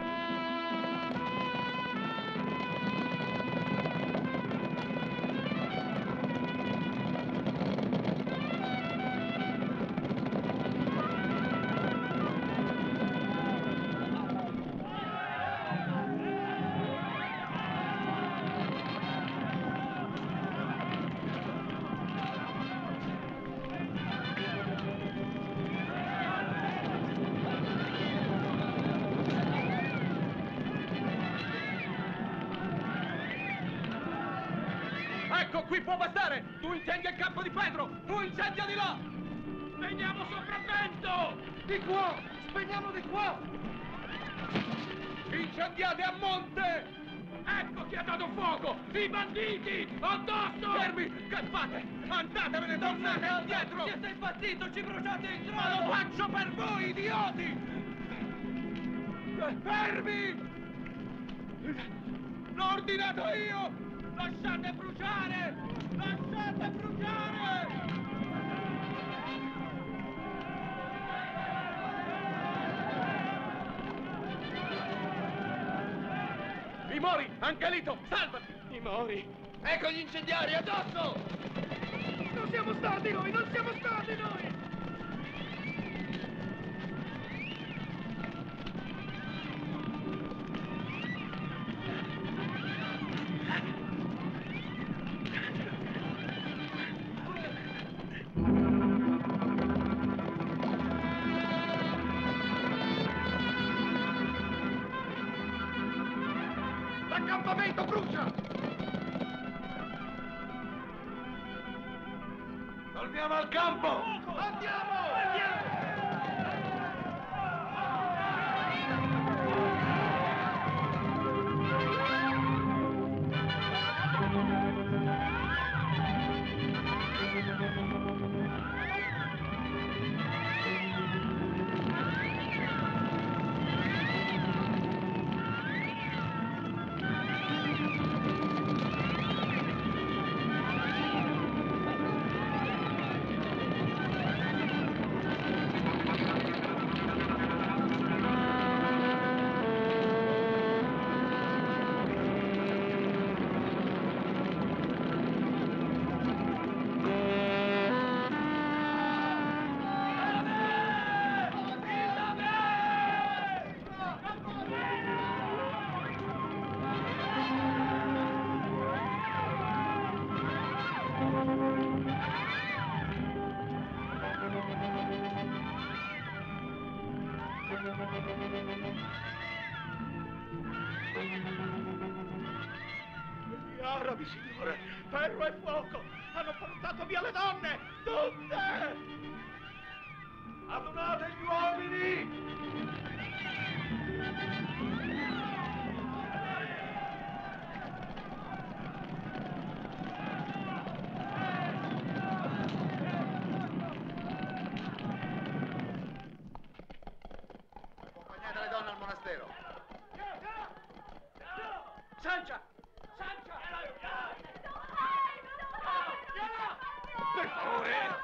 Ecco, qui può bastare! Tu incendia il campo di Pedro! Tu incendia di là! Spegniamo sopravvento! Di qua! Spegniamo di qua! Incendiate a monte! Ecco chi ha dato fuoco! I banditi! Addosso! Fermi! Che fate? Andatevene! Tornate indietro! Siete impazzito! Ci bruciate il trono! Ma lo faccio per voi, idioti! Fermi! L'ho ordinato io! Lasciate bruciare! Lasciate bruciare! I Mori! Angelito! Salvati! I Mori! Ecco gli incendiari! Addosso! Non siamo stati noi! Non siamo stati noi! L'accampamento brucia! Torniamo al campo! Andiamo! Gli arabi, signore! Ferro e fuoco! Hanno portato via le donne! Tutte! Adunate gli uomini! Sancia! Sancia! Per favore!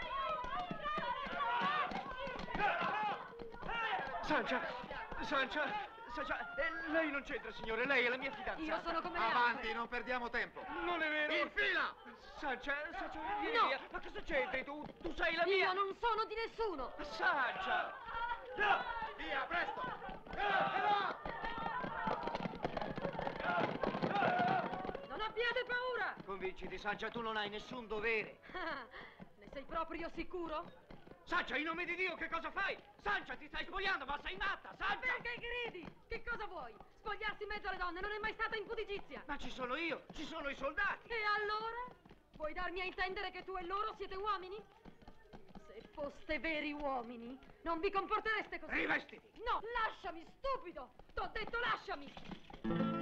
Sancia! Lei non c'entra, signore, lei è la mia fidanzata. Io sono come le Avanti, altre. non perdiamo tempo. Non è vero! In fila! Sancia, vieni No. via. Ma cosa c'entri tu? Tu sei la mia... Io non sono di nessuno. Sancia! Via, presto! Non abbiate paura. Convinciti, Sancia, tu non hai nessun dovere. Ne sei proprio sicuro? Sancia, in nome di Dio, che cosa fai? Sancia, ti stai spogliando, ma sei matta, Sancia! Perché gridi? Che cosa vuoi? Spogliarsi in mezzo alle donne non è mai stata impudigizia. Ma ci sono io, ci sono i soldati! E allora? Vuoi darmi a intendere che tu e loro siete uomini? Se foste veri uomini, non vi comportereste così. Rivestiti! No, lasciami, stupido! T'ho detto lasciami!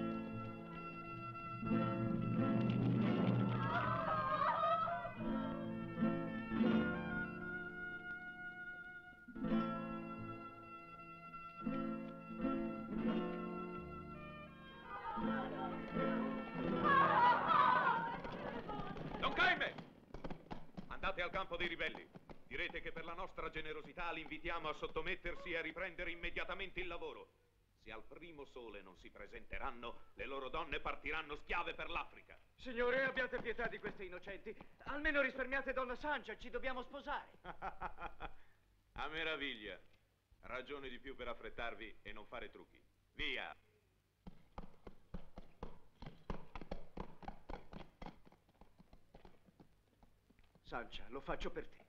Don Jaime! Andate al campo dei ribelli. Direte che per la nostra generosità li invitiamo a sottomettersi e a riprendere immediatamente il lavoro. Se al primo sole non si presenteranno, le loro donne partiranno schiave per l'Africa. Signore, abbiate pietà di queste innocenti. Almeno risparmiate donna Sancia, ci dobbiamo sposare. A meraviglia. Ragione di più per affrettarvi e non fare trucchi. Via! Sancia, lo faccio per te.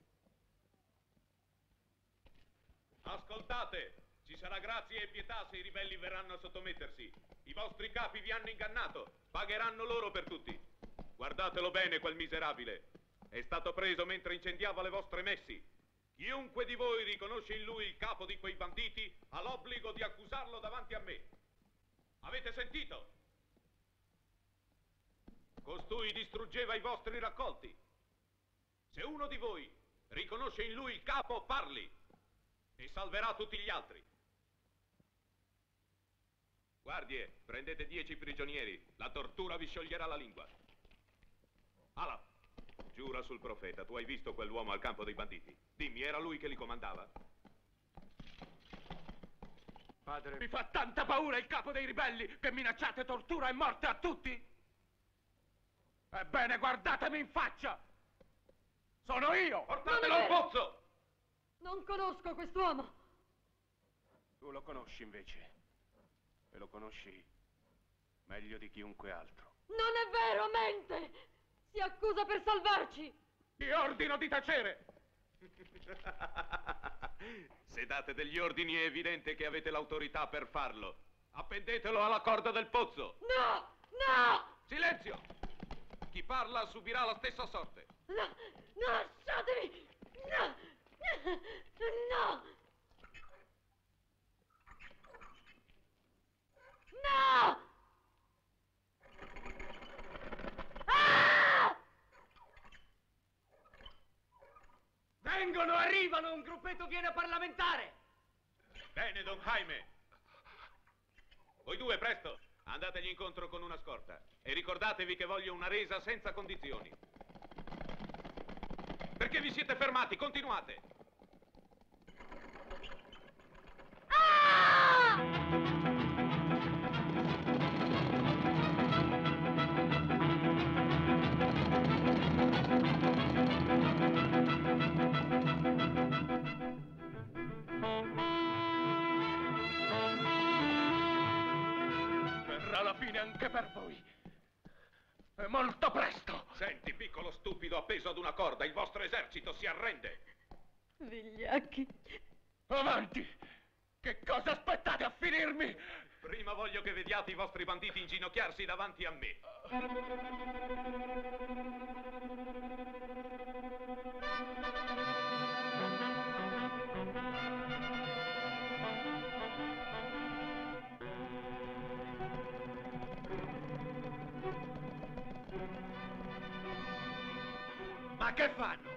Ascoltate! Ci sarà grazia e pietà se i ribelli verranno a sottomettersi. I vostri capi vi hanno ingannato. Pagheranno loro per tutti. Guardatelo bene, quel miserabile. È stato preso mentre incendiava le vostre messi. Chiunque di voi riconosce in lui il capo di quei banditi ha l'obbligo di accusarlo davanti a me. Avete sentito? Costui distruggeva i vostri raccolti. Se uno di voi riconosce in lui il capo, parli e salverà tutti gli altri. Guardie, prendete 10 prigionieri. La tortura vi scioglierà la lingua. Ala, giura sul profeta, tu hai visto quell'uomo al campo dei banditi? Dimmi, era lui che li comandava? Padre... Mi fa tanta paura il capo dei ribelli che minacciate tortura e morte a tutti? Ebbene, guardatemi in faccia! Sono io! Portatelo al pozzo! Non conosco quest'uomo. Tu lo conosci invece. E lo conosci meglio di chiunque altro. Non è vero, mente! Si accusa per salvarci! Ti ordino di tacere! Se date degli ordini è evidente che avete l'autorità per farlo. Appendetelo alla corda del pozzo. No! No! Silenzio! Chi parla subirà la stessa sorte. No! No, lasciatemi! No! No! No! Ah! Vengono, arrivano, un gruppetto viene a parlamentare! Bene, Don Jaime. Voi due, presto, andategli incontro con una scorta. E ricordatevi che voglio una resa senza condizioni. Perché vi siete fermati? Continuate! Verrà la fine anche per voi. E molto presto. Senti, piccolo stupido appeso ad una corda, il vostro esercito si arrende. Vigliacchi. Avanti! Che cosa aspettate a finirmi? Prima voglio che vediate i vostri banditi inginocchiarsi davanti a me. Ma che fanno?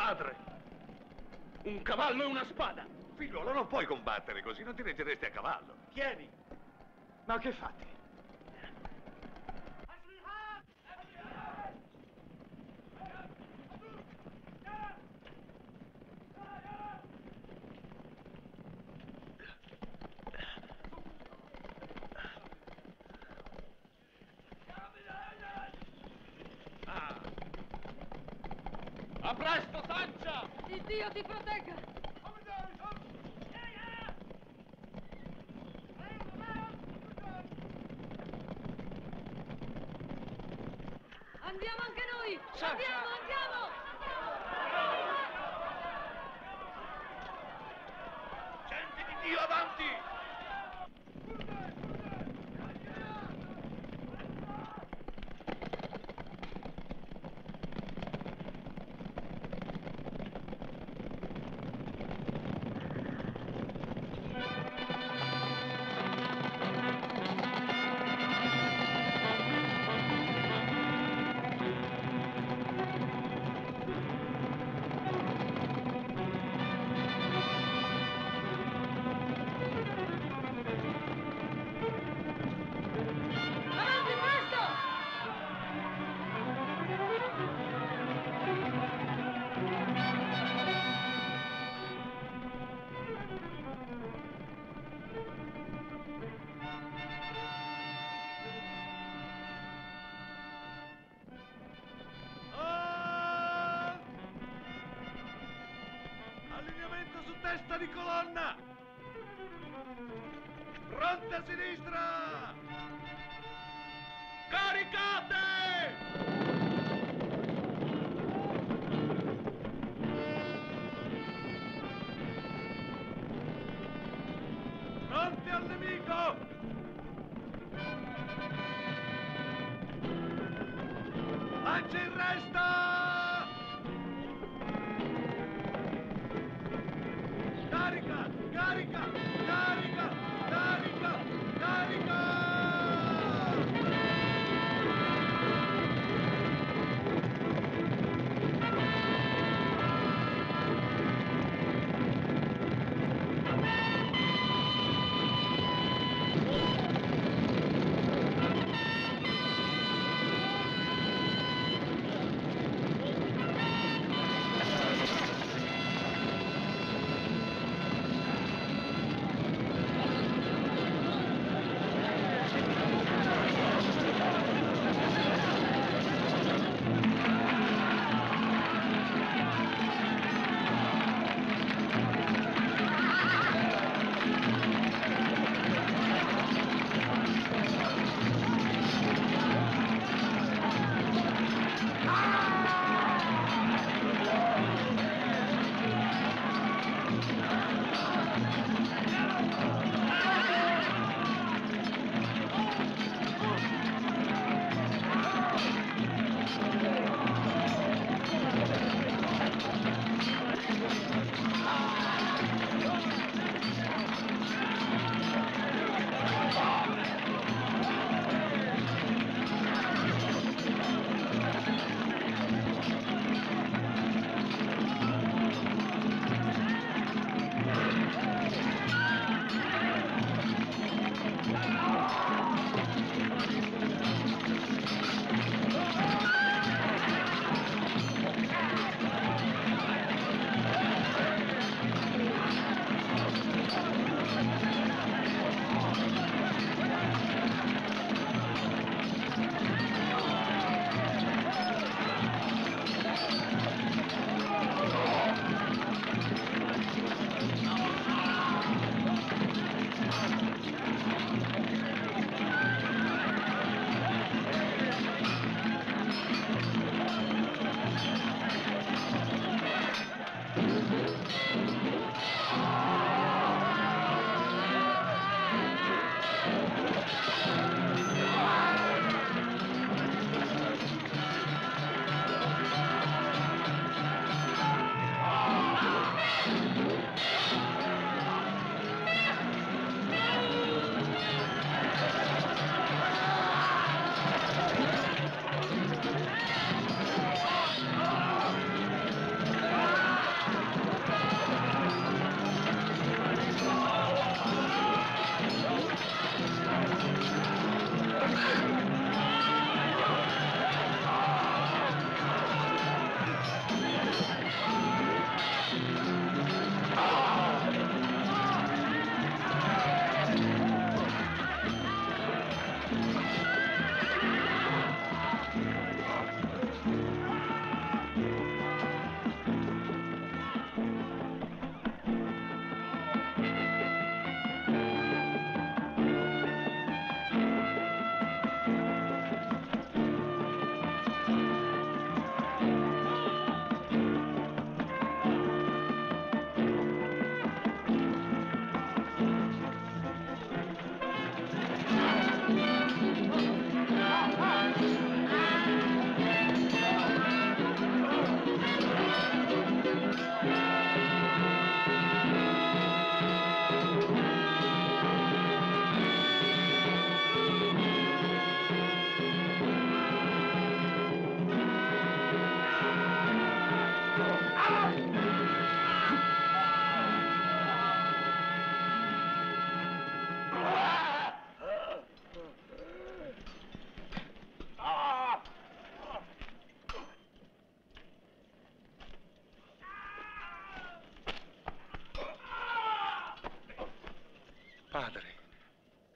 padre. Un cavallo e una spada. Figliuolo, non puoi combattere così, non ti reggeresti a cavallo. Tieni. Ma che fate? A presto, Sancia! Il Dio ti protegga! Andiamo anche noi! Andiamo! Gente di Dio, avanti! Allineamento su testa di colonna! Fronte a sinistra! Caricate! Fronte al nemico! Lancia in resta! Carica! Carica! Carica! Carica! Carica!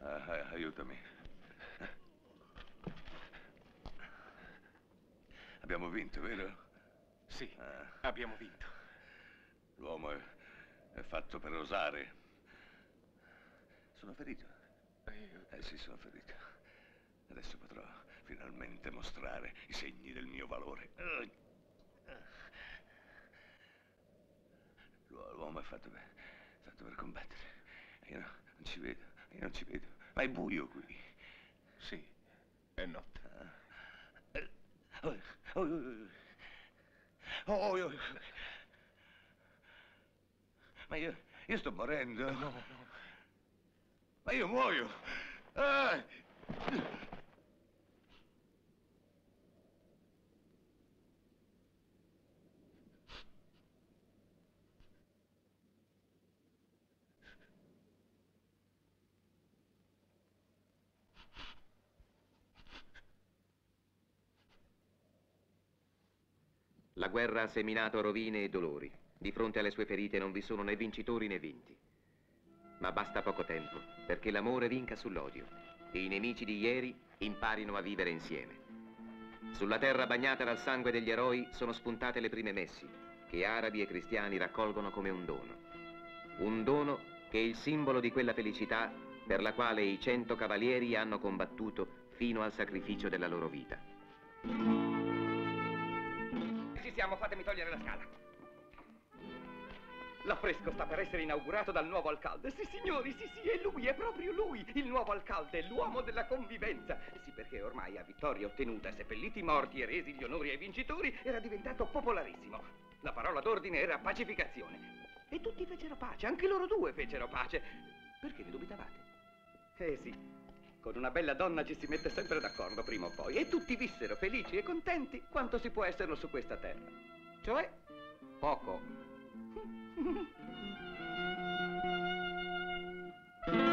Aiutami. Abbiamo vinto, vero? Sì, abbiamo vinto. L'uomo è fatto per osare. Sono ferito. Sì, sono ferito. Adesso potrò finalmente mostrare i segni del mio valore. L'uomo è fatto per combattere. Io non ci vedo, Ma è buio qui. Sì, è notte. Ma io sto morendo. No. Ma io muoio. La guerra ha seminato rovine e dolori. Di fronte alle sue ferite non vi sono né vincitori né vinti. Ma basta poco tempo perché l'amore vinca sull'odio e i nemici di ieri imparino a vivere insieme. Sulla terra bagnata dal sangue degli eroi sono spuntate le prime messi che arabi e cristiani raccolgono come un dono. Un dono che è il simbolo di quella felicità per la quale i 100 cavalieri hanno combattuto fino al sacrificio della loro vita. Ci siamo, fatemi togliere la scala. L'affresco sta per essere inaugurato dal nuovo alcalde. Sì, signori, sì, è lui, è proprio lui, il nuovo alcalde, l'uomo della convivenza. Sì, perché ormai a vittoria ottenuta, seppelliti i morti e resi gli onori ai vincitori, era diventato popolarissimo. La parola d'ordine era pacificazione. E tutti fecero pace, anche loro due fecero pace. Perché ne dubitavate? Sì, con una bella donna ci si mette sempre d'accordo prima o poi. E tutti vissero felici e contenti quanto si può esserlo su questa terra. Cioè, poco.